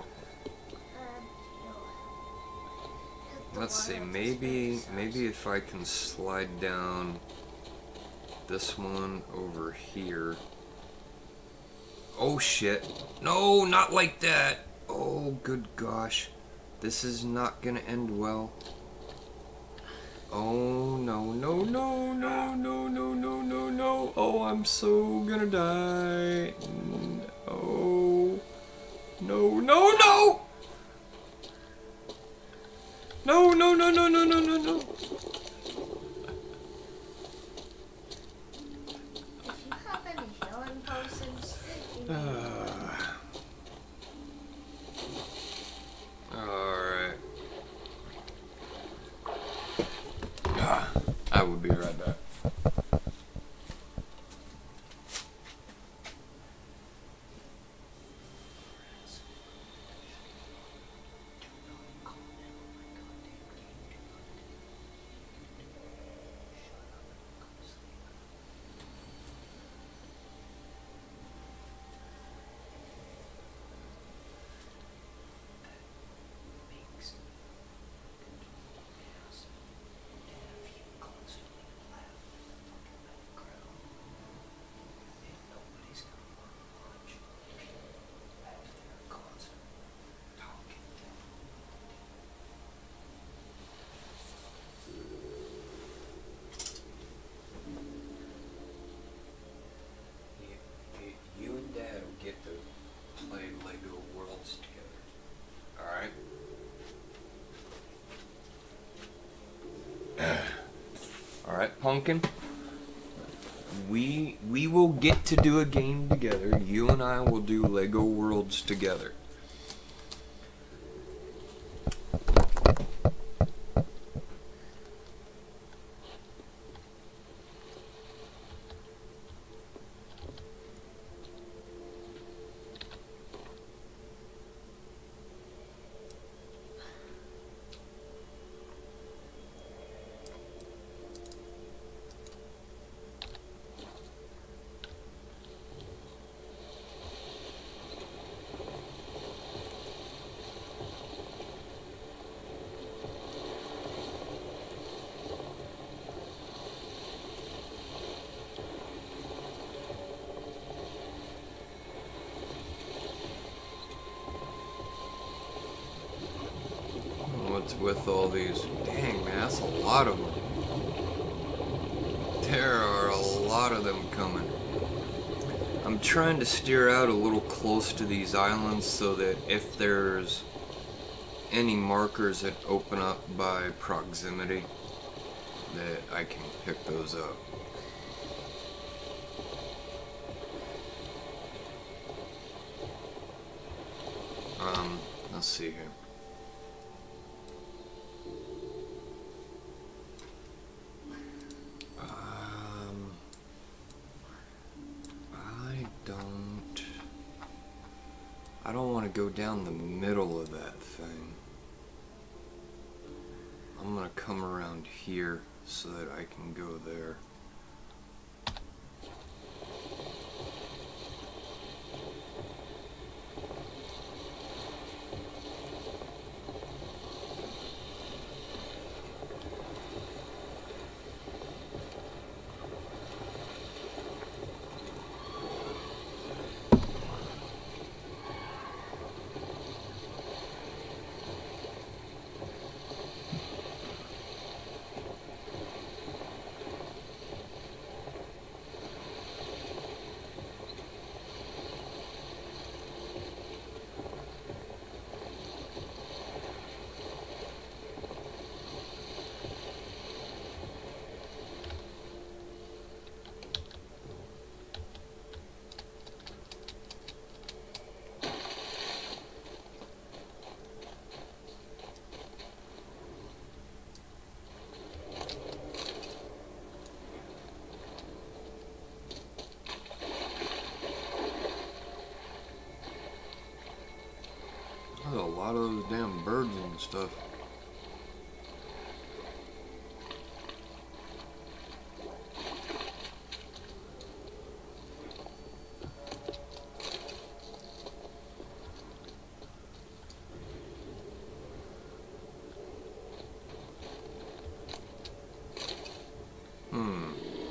Let's see, maybe maybe if I can slide down this one over here. Oh shit. No, not like that. Oh good gosh. This is not gonna end well. Oh no no no no no no no no no. Oh, I'm so gonna die. Oh no no no. No, no, no, no, no, no, no, no. If you have any healing potions, you may Uh, Alright. Ah, I will be right back. You and Dad will get to play Lego Worlds together. Alright? Alright, Pumpkin. We we will get to do a game together. You and I will do Lego Worlds together. What's with all these? Dang, man, that's a lot of them. There are a lot of them coming. I'm trying to steer out a little close to these islands so that if there's any markers that open up by proximity, that I can pick those up. Um, let's see here. Um, I don't... I don't want to go down the middle of that thing. I'm gonna come around here so that I can go there. of those damn birds and stuff. Hmm.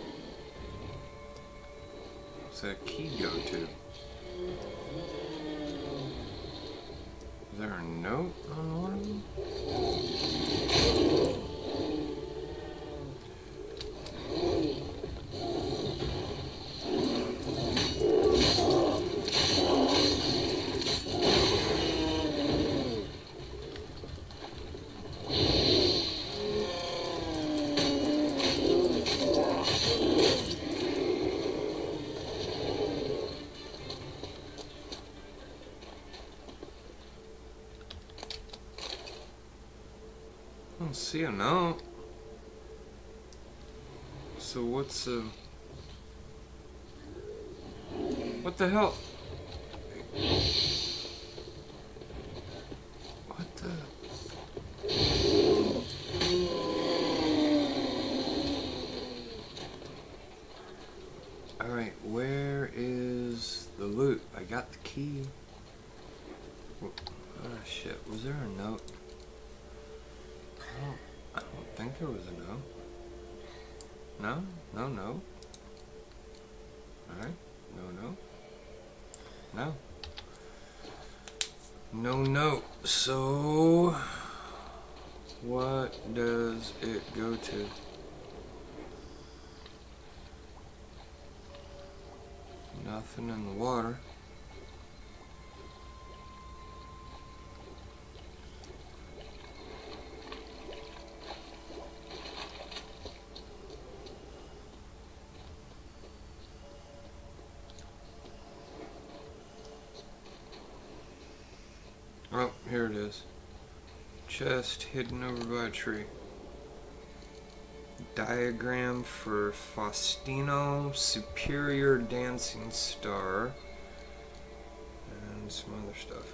What's that key go to? Is there a note on one of them? I don't see a note. So what's uh what the hell? What the? Alright, where is the loot? I got the key. Oh shit, was there a note? I don't, I don't think there was a no. No? No, no. Alright. No, no. No. No note. So, what does it go to? Nothing in the water. Oh, here it is. Chest hidden over by a tree. Diagram for Faustino, Superior Dancing Star, and some other stuff.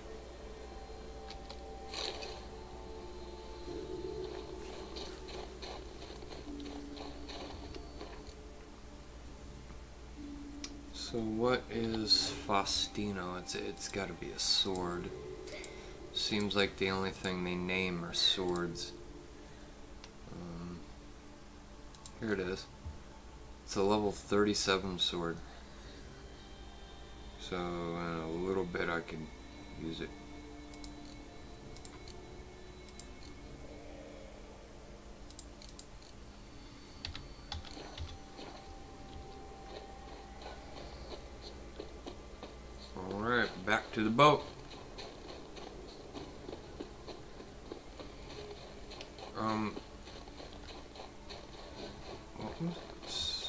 So what is Faustino? It's it's got to be a sword. Seems like the only thing they name are swords. Um, here it is. It's a level thirty-seven sword. So in a little bit I could use it. Alright, back to the boat. Um, what was this?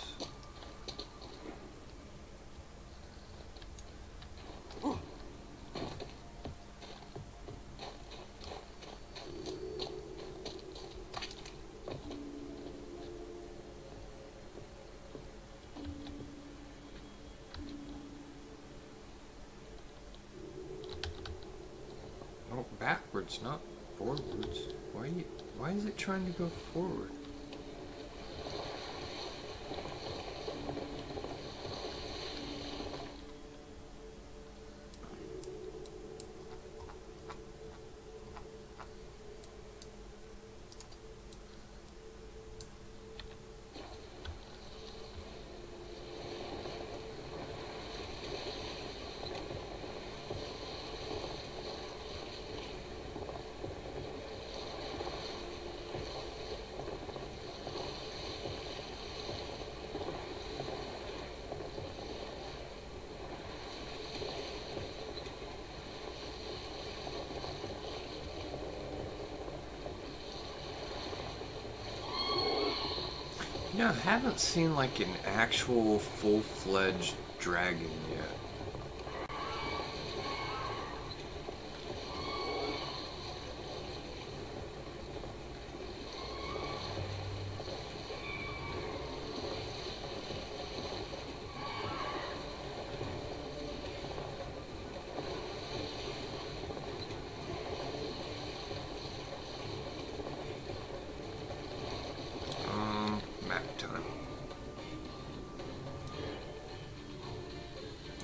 Oh, backwards, not forwards. Why you, why is it trying to go forward? You know, I haven't seen like an actual full-fledged dragon yet.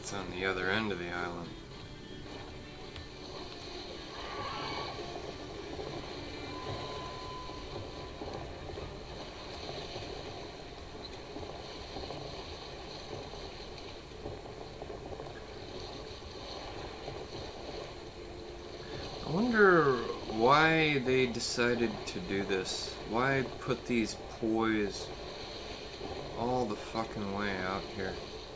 It's on the other end of the island. I wonder why they decided to do this. Why put these poys all the fucking way out here?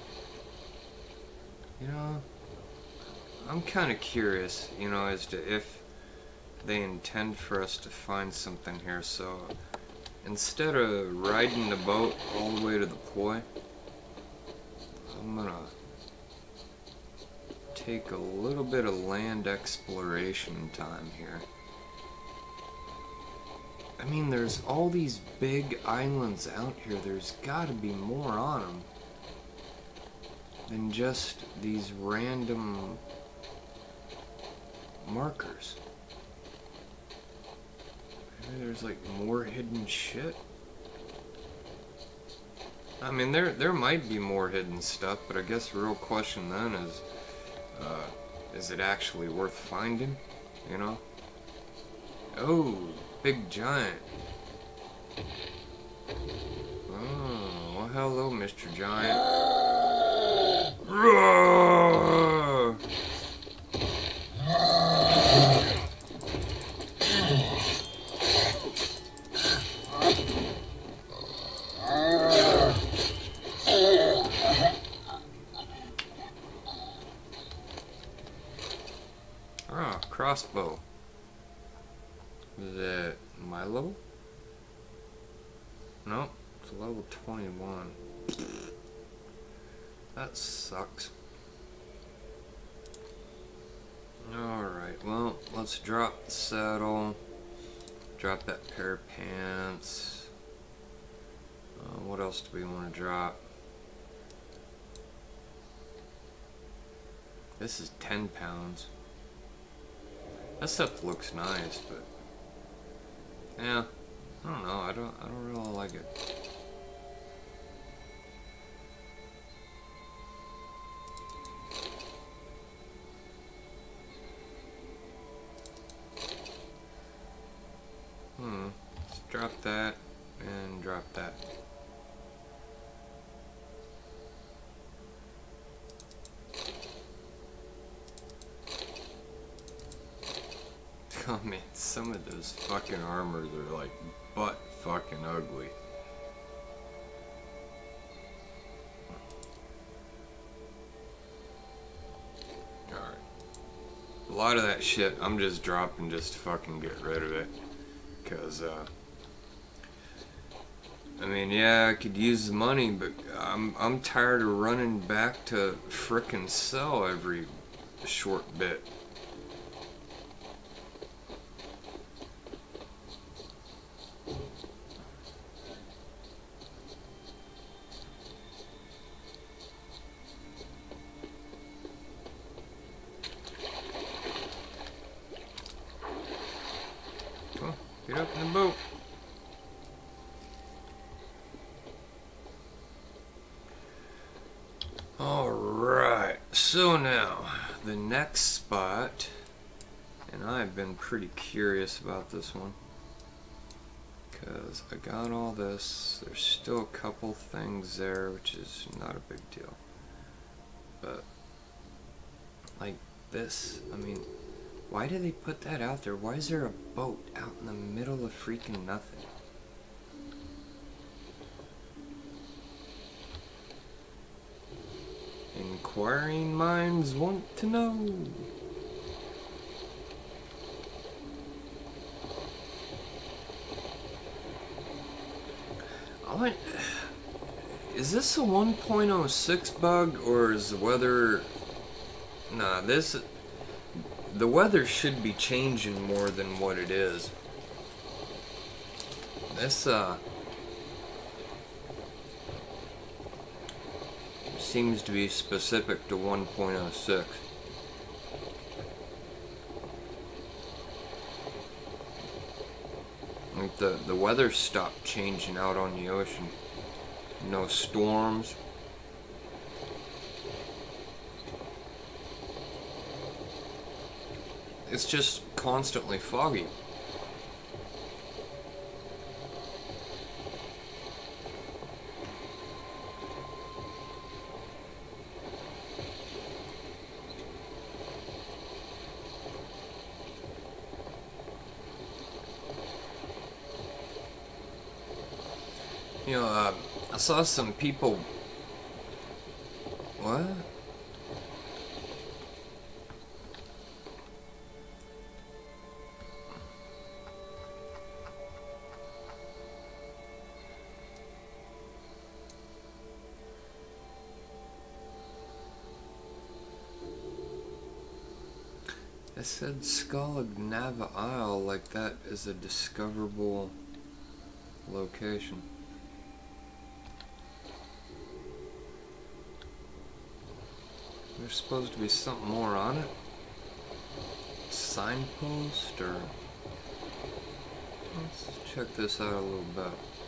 You know, I'm kind of curious, you know, as to if they intend for us to find something here. So instead of riding the boat all the way to the poi, I'm gonna take a little bit of land exploration time here. I mean, there's all these big islands out here. There's gotta be more on them than just these random markers. Maybe there's like more hidden shit. I mean, there there might be more hidden stuff, but I guess the real question then is, uh, is it actually worth finding? You know? Oh, big giant. Oh, well, hello, Mister Giant. Roar! Ah, crossbow. Is it my level? No, it's level twenty-one. That sucks. Alright, well, let's drop the saddle. Drop that pair of pants. Uh, what else do we want to drop? This is ten pounds. That stuff looks nice, but yeah, I don't know. I don't. I don't really like it. Hmm. Let's drop that and drop that. Oh man, some of those fucking armors are like butt fucking ugly. Alright. A lot of that shit I'm just dropping just to fucking get rid of it. Cause, uh... I mean, yeah, I could use the money, but I'm, I'm tired of running back to frickin' sell every short bit. Get up in the boat. Alright, so now, the next spot, and I've been pretty curious about this one, because I got all this, there's still a couple things there, which is not a big deal, but, like this, I mean, why do they put that out there? Why is there a boat out in the middle of freaking nothing? Inquiring minds want to know. I want, is this a one point oh six bug, or is the weather... Nah, this... The weather should be changing more than what it is. This, uh... seems to be specific to one point oh six. Like the, the weather stopped changing out on the ocean. No storms. It's just constantly foggy. You know, uh, I saw some people... What? It said Skellige Isle like that is a discoverable location. There's supposed to be something more on it? Signpost or... Let's check this out a little bit.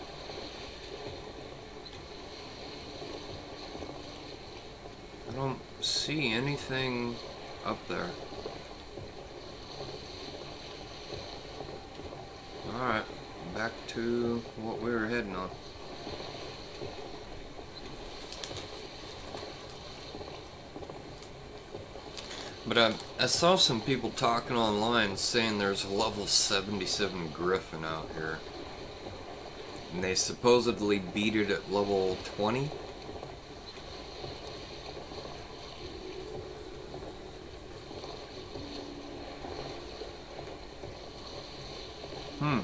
I don't see anything up there. Alright, back to what we were heading on. But I, I saw some people talking online saying there's a level seventy-seven griffin out here. And they supposedly beat it at level twenty. Hmm.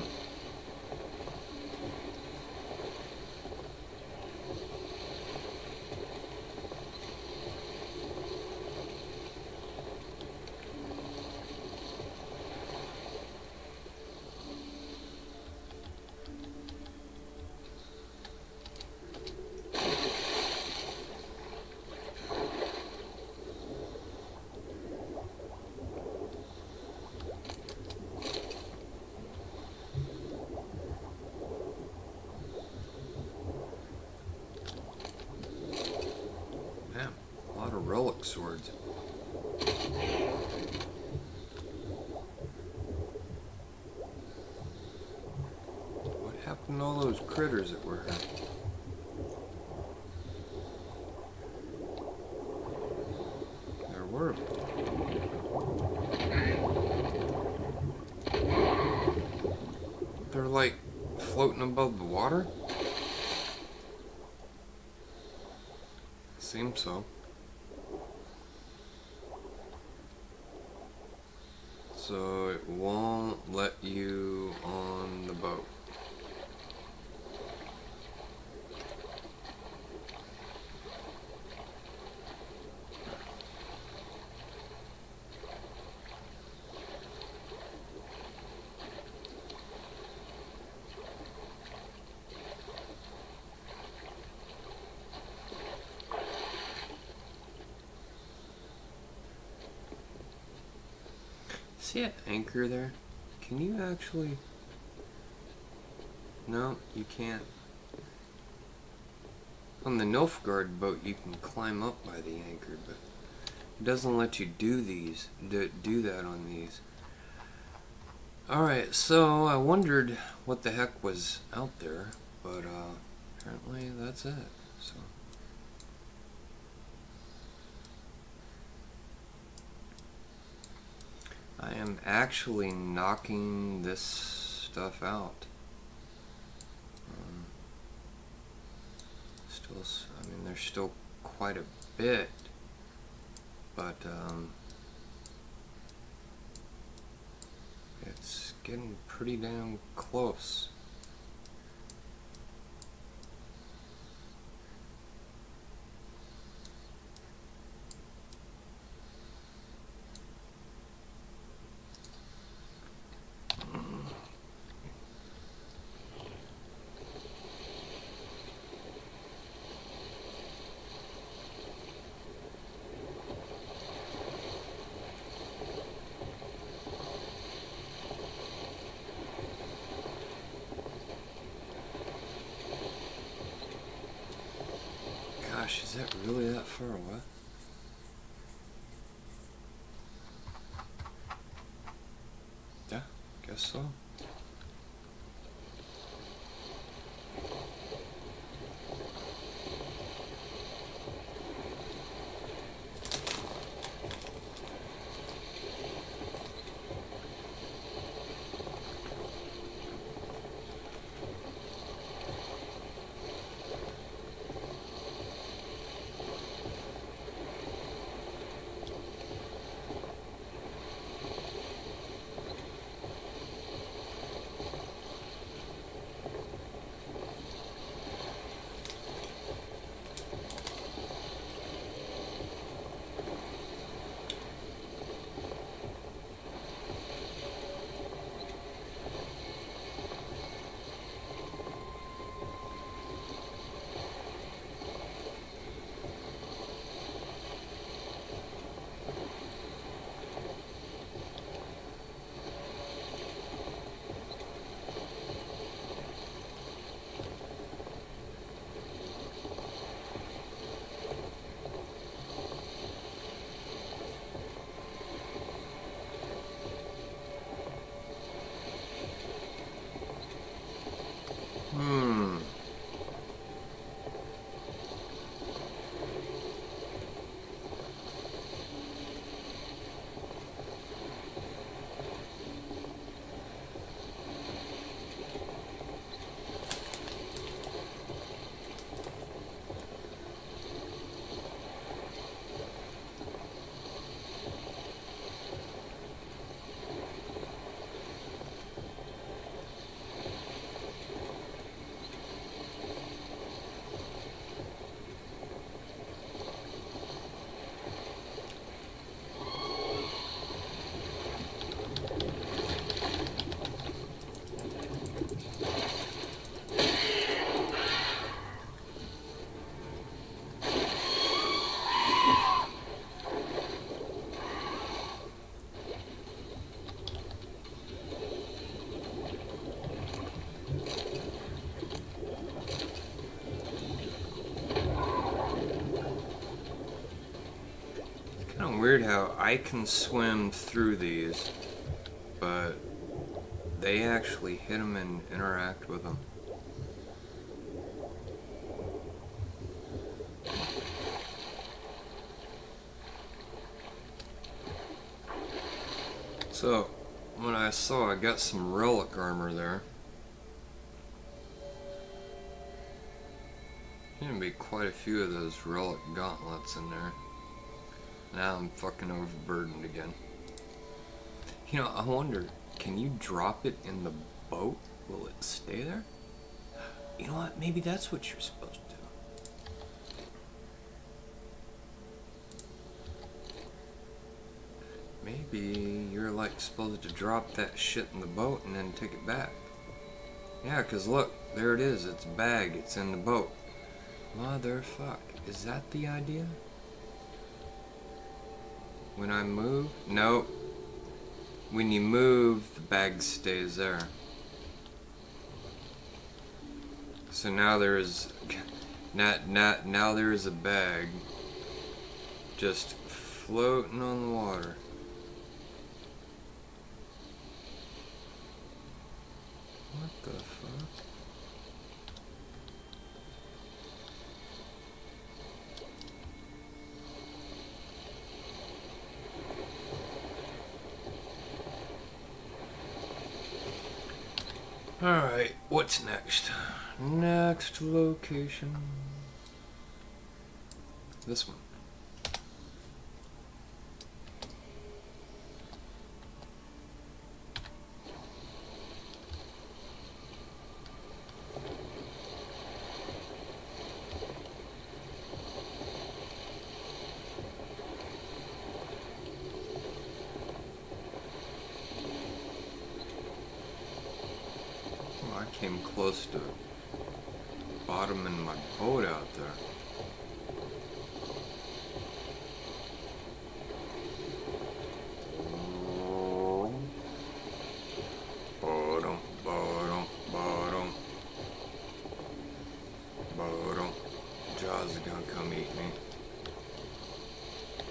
Relic swords. What happened to all those critters that were here? There were. They're like floating above the water? Seems so. So it won't let you on the boat. See an anchor there? Can you actually... No, you can't. On the Nilfgaard boat you can climb up by the anchor, but it doesn't let you do these, do, do that on these. Alright, so I wondered what the heck was out there, but uh, apparently that's it. So. I am actually knocking this stuff out. Um, still, I mean, there's still quite a bit, but um, it's getting pretty damn close. Gosh, is that really that far away? so. Hmm. Kind of weird how I can swim through these, but they actually hit them and interact with them. So, when I saw I got some relic armor there. There's gonna be quite a few of those relic gauntlets in there. Now I'm fucking overburdened again. You know, I wonder, can you drop it in the boat? Will it stay there? You know what? Maybe that's what you're supposed to do. Maybe you're like supposed to drop that shit in the boat and then take it back. Yeah, cause look, there it is. It's a bag. It's in the boat. Motherfuck. Is that the idea? When I move? No. When you move, the bag stays there. So now there is, not, not, now there is a bag just floating on the water. What the fuck? Alright, what's next? Next location. This one. Came close to bottoming my boat out there. Bottom, bottom, bottom, bottom. Jaws is gonna come eat me.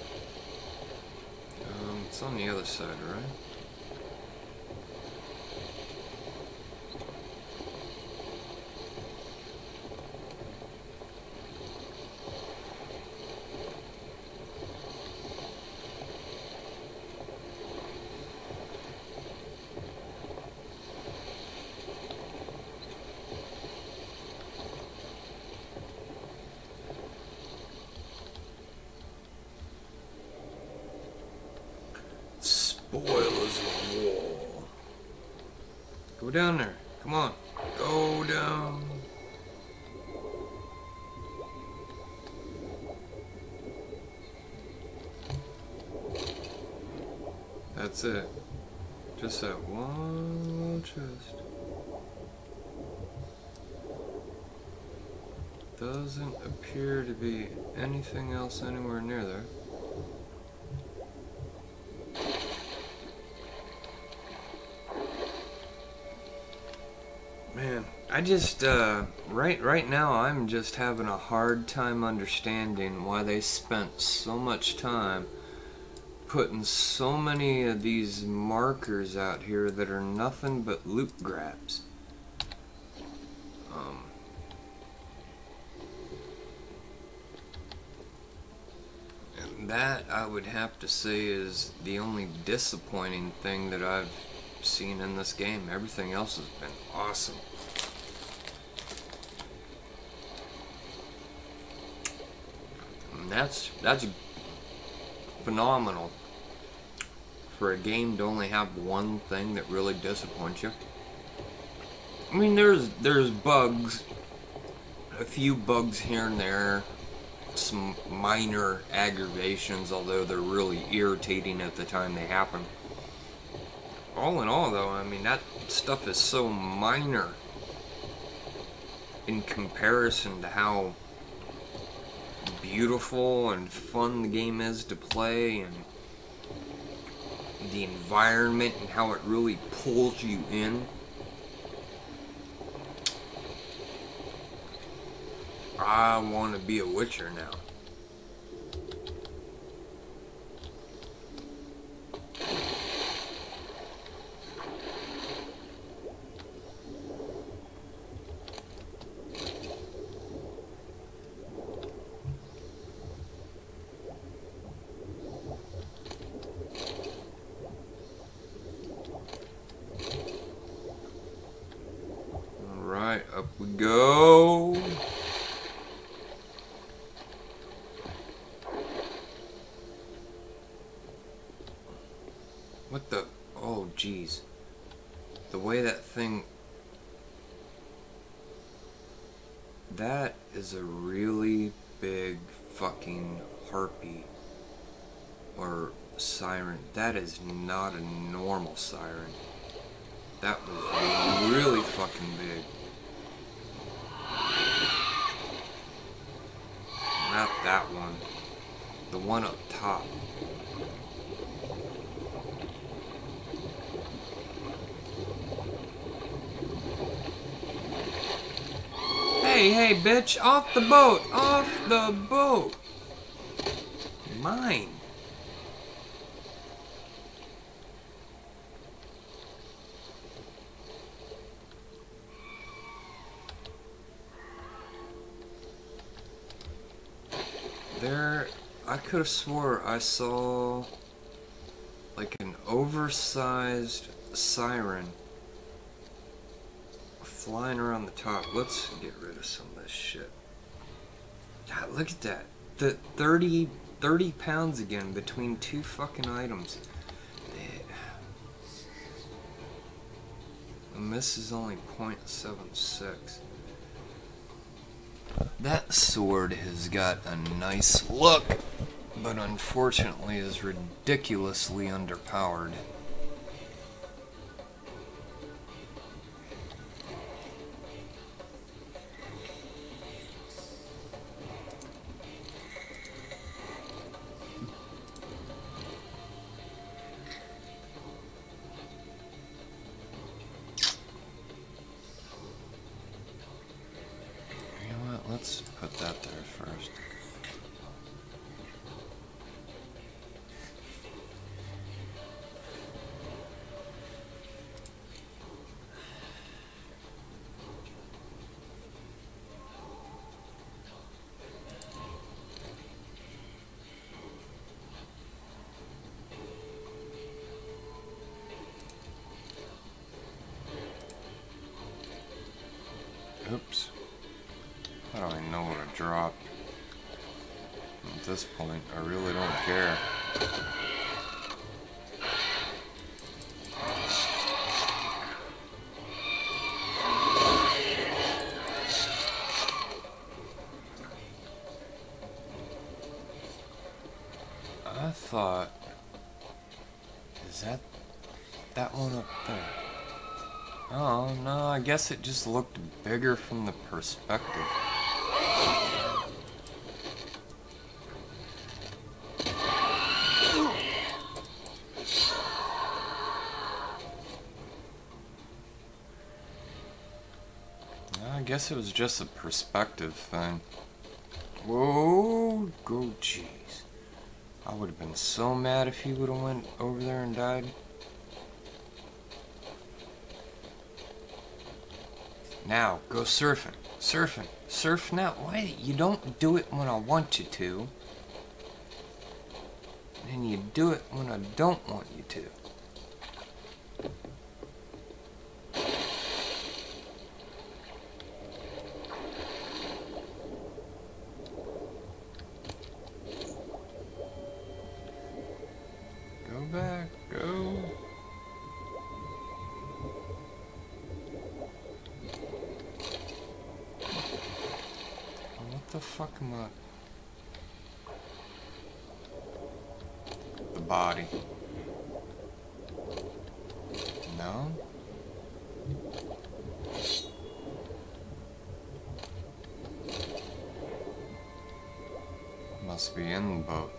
Um, it's on the other side, right? Spoilers of war. Go down there. Come on. Go down. That's it. Just that one chest. Doesn't appear to be anything else anywhere near there. Man, I just, uh, right, right now I'm just having a hard time understanding why they spent so much time putting so many of these markers out here that are nothing but loot grabs. Um, and that, I would have to say, is the only disappointing thing that I've seen in this game. Everything else has been awesome. And that's that's phenomenal for a game to only have one thing that really disappoints you. I mean, there's there's bugs, a few bugs here and there, some minor aggravations, although they're really irritating at the time they happen. All in all, though, I mean, that stuff is so minor in comparison to how beautiful and fun the game is to play, and the environment and how it really pulls you in. I want to be a Witcher now. Alright, up we go. What the? Oh, jeez. The way that thing... That is a really big fucking harpy. Or siren. That is not a normal siren. That was really fucking big. Not that one. The one up top. Hey, hey, bitch, off the boat, off the boat. Mine. There, I could have swore I saw like an oversized siren flying around the top. Let's get rid of some of this shit. God, look at that. The thirty, thirty pounds again between two fucking items. And this is only point seven six. That sword has got a nice look, but unfortunately is ridiculously underpowered. Let's put that there first. Oops. How do I know what to drop? At this point, I really don't care. Oh, no, I guess it just looked bigger from the perspective. I guess it was just a perspective thing. Whoa, go jeez. I would have been so mad if he would have went over there and died. Now, go surfing. Surfing. Surf now. Why? You don't do it when I want you to. And you do it when I don't want you to. Go back. Go. What the fuck am I? The body. No? Must be in the boat.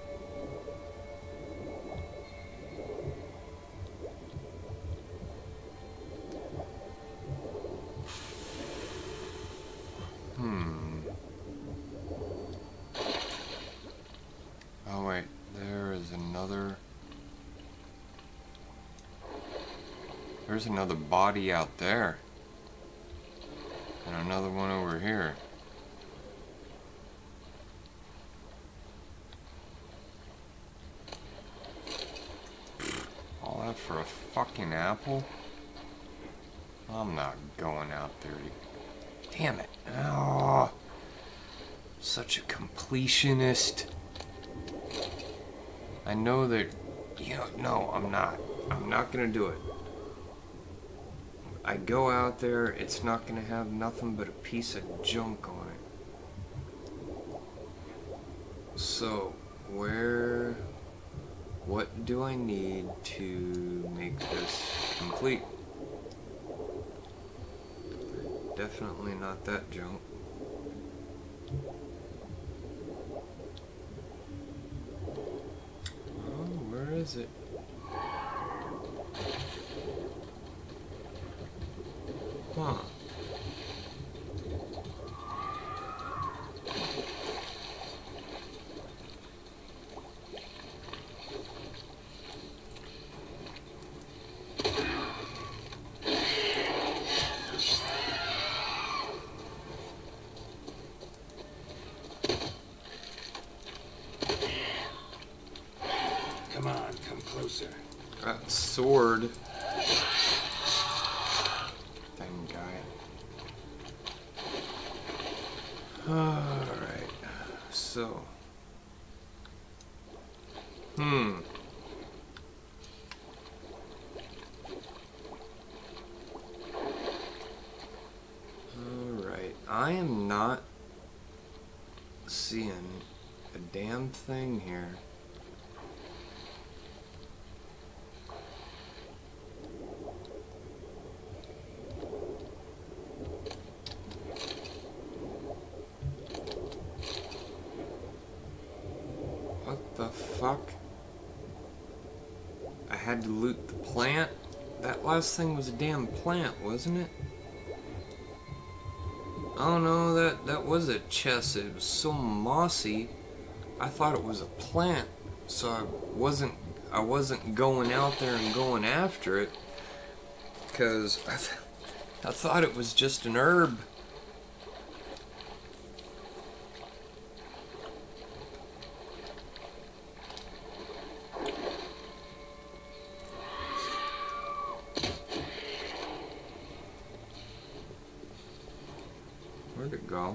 Hmm. Oh wait, there is another... There's another body out there. And another one over here. All that for a fucking apple? I'm not going out there to... Damn it. Oh, such a completionist. I know that... You know, no, I'm not. I'm not gonna do it. I go out there, it's not gonna have nothing but a piece of junk on it. So, where... What do I need to make this complete? Definitely not that junk. Oh, where is it? Huh. Come on, come closer. That sword. Dang guy. Alright. So. Hmm. Alright. I am not seeing a damn thing here. What the fuck? I had to loot the plant? That last thing was a damn plant, wasn't it? Oh no, that, that was a chest. It was so mossy. I thought it was a plant. So I wasn't I wasn't going out there and going after it. Cause I, th I thought it was just an herb. Where'd it go?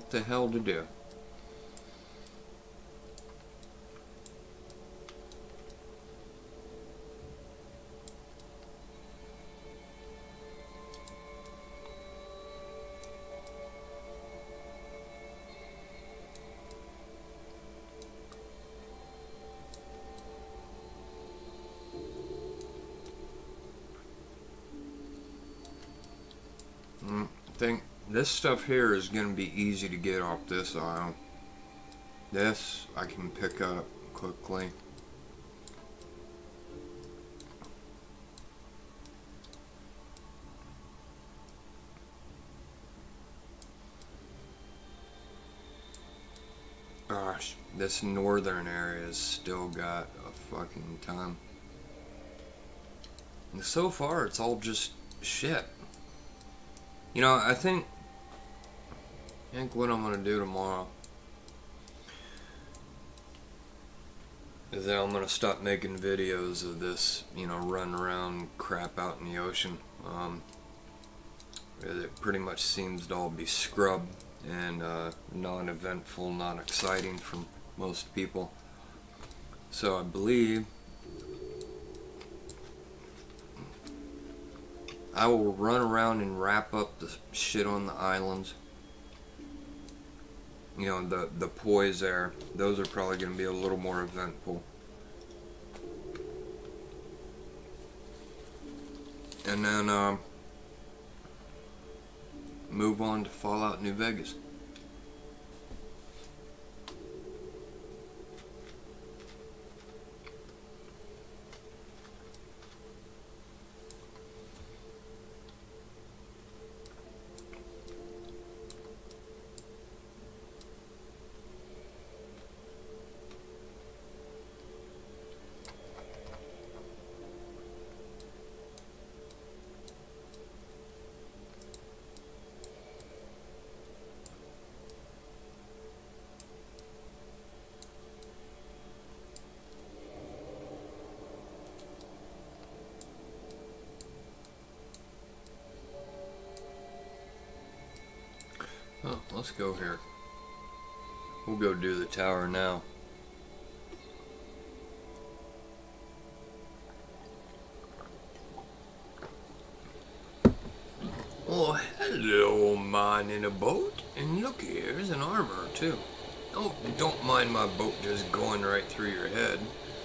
what the hell to do. I think this stuff here is going to be easy to get off this aisle. This I can pick up quickly. Gosh, this northern area has still got a fucking ton. And so far it's all just shit. You know, I think, I think what I'm going to do tomorrow is that I'm going to stop making videos of this, you know, run around crap out in the ocean. Um, it pretty much seems to all be scrubbed and uh, non-eventful, non-exciting for most people. So I believe I will run around and wrap up the shit on the islands. You know, the, the poise there. Those are probably going to be a little more eventful. And then, um, move on to Fallout New Vegas. Oh, let's go here. We'll go do the tower now. Oh, hello, man in a boat. And look, here's an armor, too. Oh, don't mind my boat just going right through your head.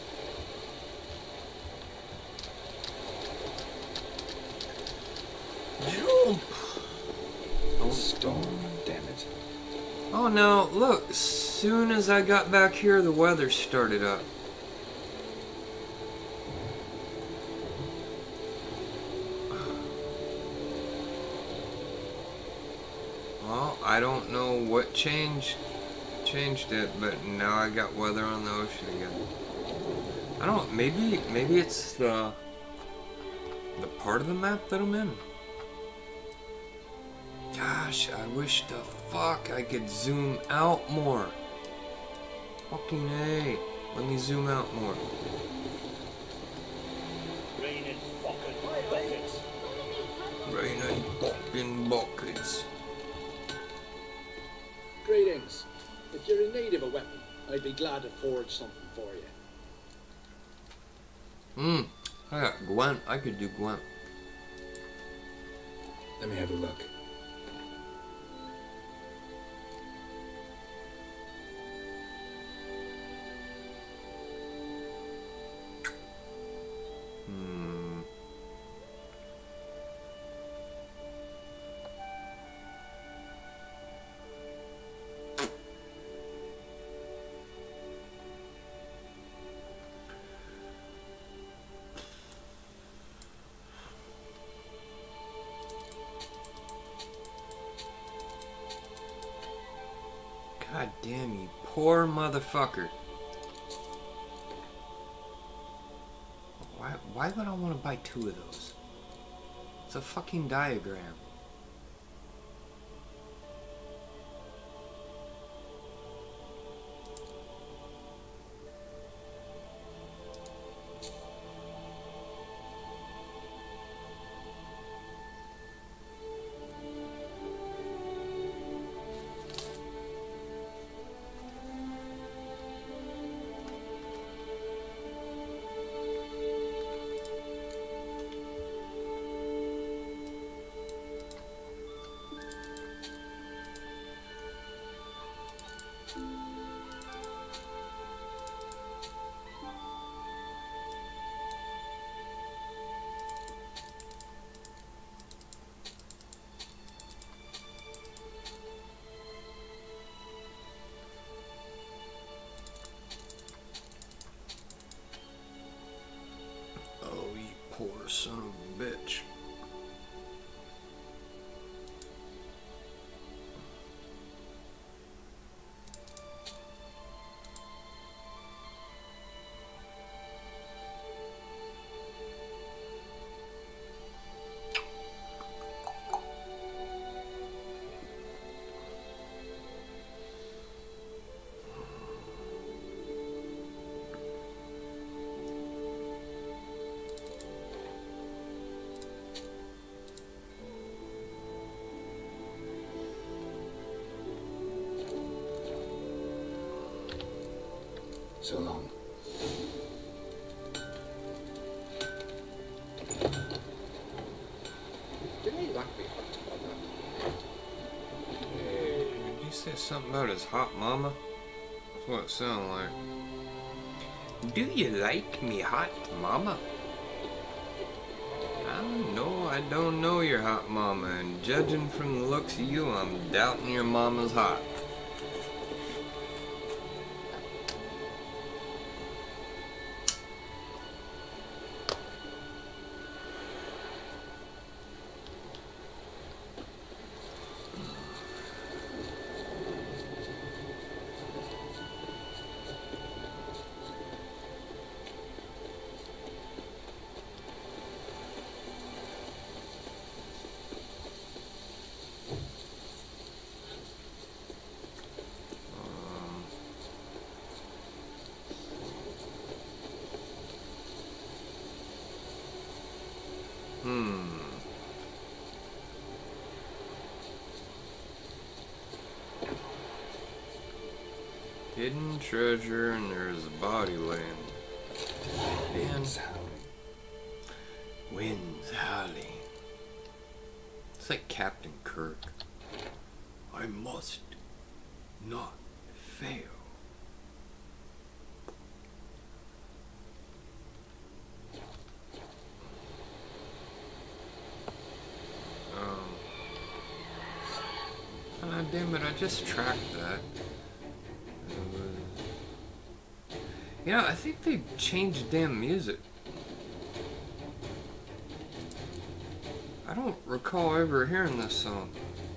Jump! Oh, storm, damn it. Oh no, look, as soon as I got back here, the weather started up. Well, I don't know what changed changed it, but now I got weather on the ocean again. I don't, maybe, maybe it's the, the part of the map that I'm in. Gosh, I wish the fuck I could zoom out more. Fucking A. Let me zoom out more. Raining fucking buckets. Raining fucking buckets. Greetings. If you're in need of a weapon, I'd be glad to forge something for you. Hmm. I got Gwent. I could do Gwent. Let me have a look. Hmm. God damn, you poor motherfucker. Why, why would I want to buy two of those? It's a fucking diagram. So long. Didn't he like me? Did he say something about his hot mama? That's what it sounded like. Do you like me hot mama? I don't know, I don't know your hot mama, and judging from the looks of you, I'm doubting your mama's hot. Hmm. Hidden treasure, and there's a body laying. Winds howling. Winds howling. It's like Captain Kirk. I must not fail. Ah, damn it, I just tracked that. Uh, yeah, I think they changed damn music. I don't recall ever hearing this song.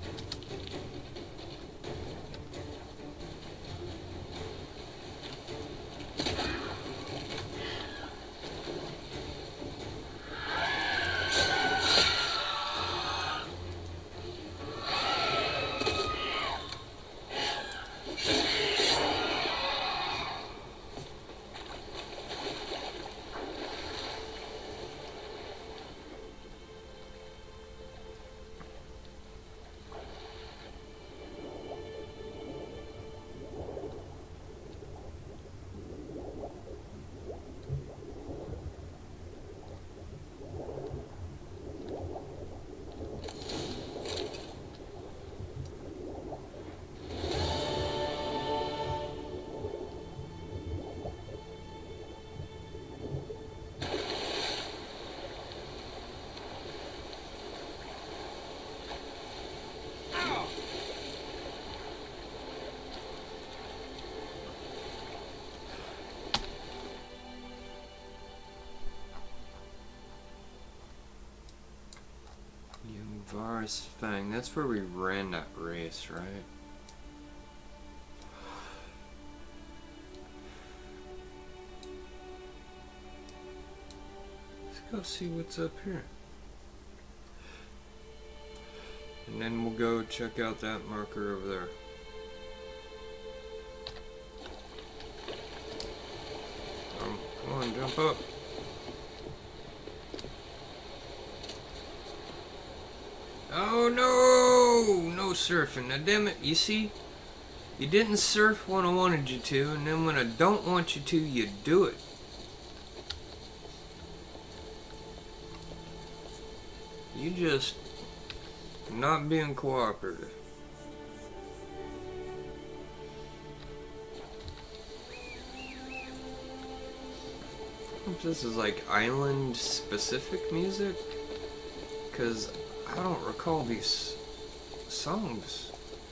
Varus Fang, that's where we ran that race, right? Let's go see what's up here. And then we'll go check out that marker over there. Um, come on, jump up. Oh no! No surfing. Now damn it, you see? You didn't surf when I wanted you to, and then when I don't want you to, you do it. You just not being cooperative. If this is like island specific music, because I don't recall these songs.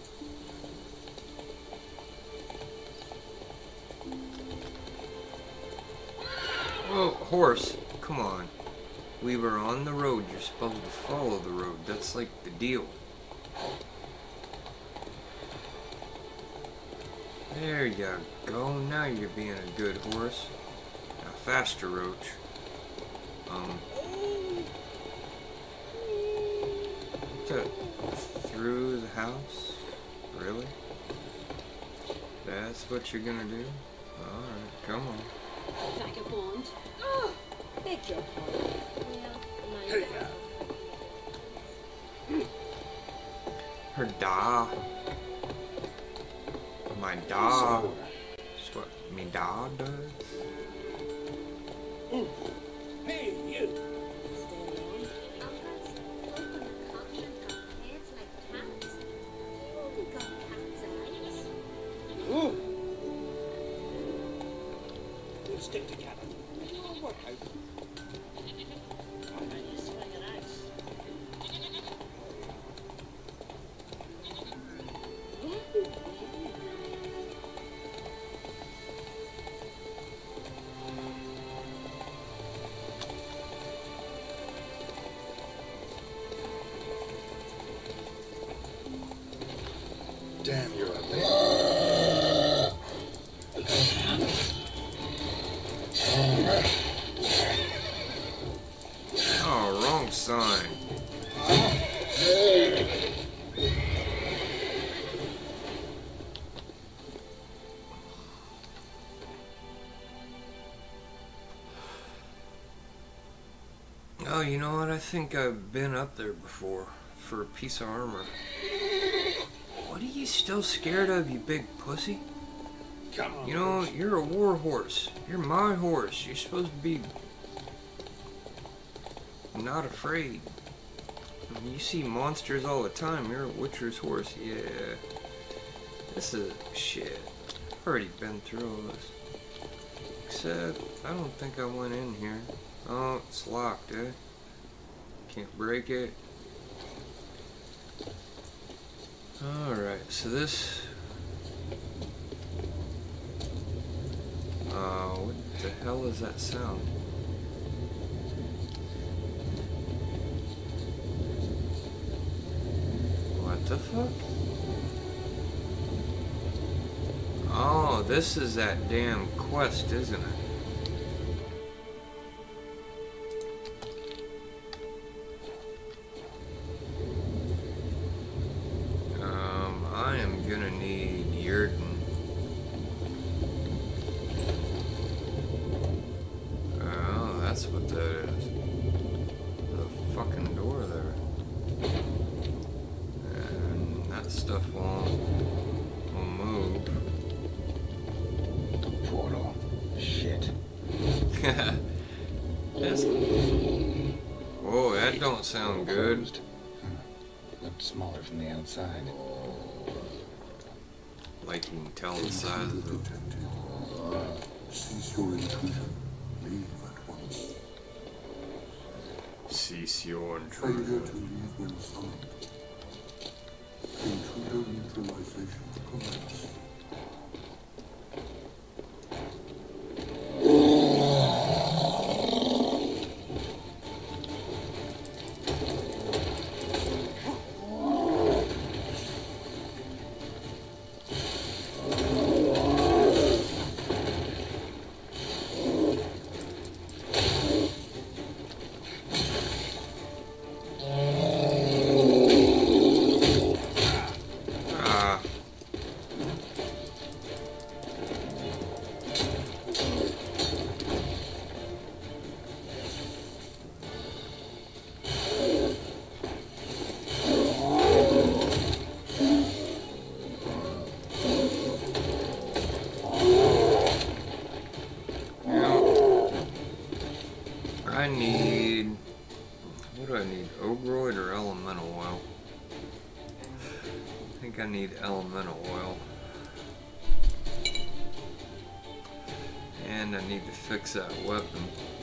Oh, horse, come on. We were on the road, you're supposed to follow the road, that's like the deal. There you go, now you're being a good horse. Now faster, Roach. Um... To through the house? Really? That's what you're gonna do? Alright, come on. Vagabond. Oh, beg your pardon. Well, my Her da. My da. what me dog does. Hey, you! Uncles folk on the continent got heads like cats. You only got cat's eyes. Ooh. We'll stick together. It'll work out. I'll make you swing an axe. Damn, you're a man. Oh, wrong sign. Oh, you know what? I think I've been up there before for a piece of armor. What are you still scared of, you big pussy? Come on. You know, you're a war horse. You're my horse. You're supposed to be not afraid. I mean, you see monsters all the time. You're a Witcher's horse. Yeah. This is shit. I've already been through all this. Except, I don't think I went in here. Oh, it's locked, eh? Can't break it. Alright, so this... Uh, what the hell is that sound? What the fuck? Oh, this is that damn quest, isn't it? Um, I am gonna need Yurden. Oh, that's what that is. The fucking door there. And that stuff won't, won't move. Portal. Shit. That's... Whoa, that don't sound good. Closed. Hmm. Looked smaller from the outside. Like you can tell the size of it. Cease your intrusion. Leave at once. Cease your Failure intrusion. to leave when summoned. Intruder neutralization commence. Ah. Now, I need... What do I need? Ogroid or elemental oil? I think I need elemental oil. And I need to fix that weapon.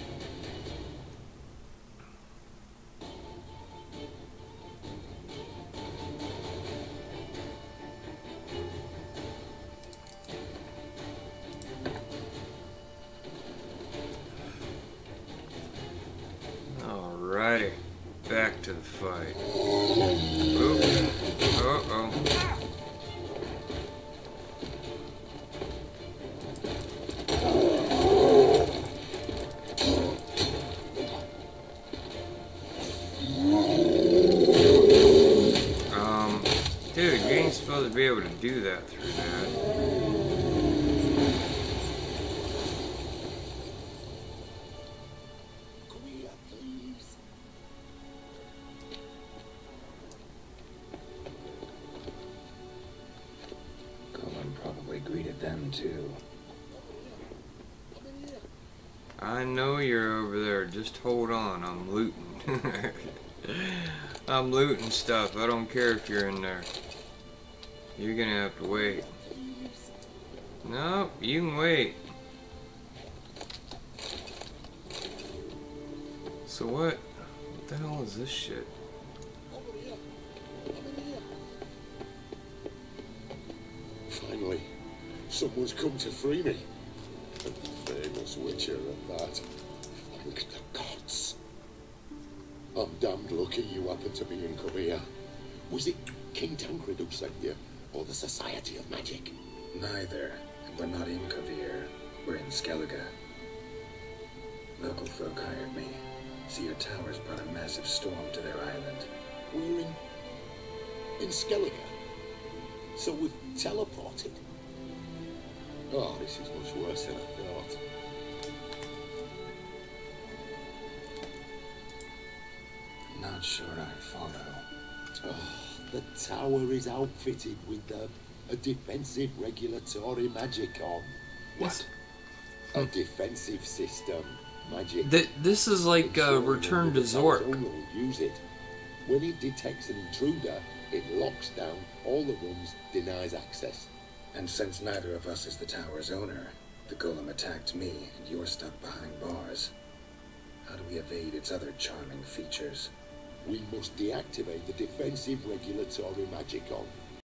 Alrighty, back to the fight. Oop. Uh-oh. Um, dude, you ain't supposed to be able to do that through that. Colin probably greeted them too. I know you're over there. Just hold on. I'm looting. I'm looting stuff. I don't care if you're in there. You're gonna have to wait. No, you can wait. So what? What the hell is this shit? Finally, someone's come to free me. A famous witcher at that. Thank the gods. I'm damned lucky you happen to be in Korea. Was it King Tancred who sent you, or the Society of Magic? Neither. And we're not in Kavir. We're in Skellige. Local folk hired me. See, your towers brought a massive storm to their island. We're in... in Skellige. So we've teleported. Oh, this is much worse than I thought. Not sure I follow. Oh, the tower is outfitted with a, a defensive regulatory magic on. What? A defensive system magic. Th this is like uh, Return to Zork. Will use it. When it detects an intruder, it locks down all the rooms, denies access. And since neither of us is the tower's owner, the golem attacked me and you're stuck behind bars. How do we evade its other charming features? We must deactivate the defensive regulatory magic on.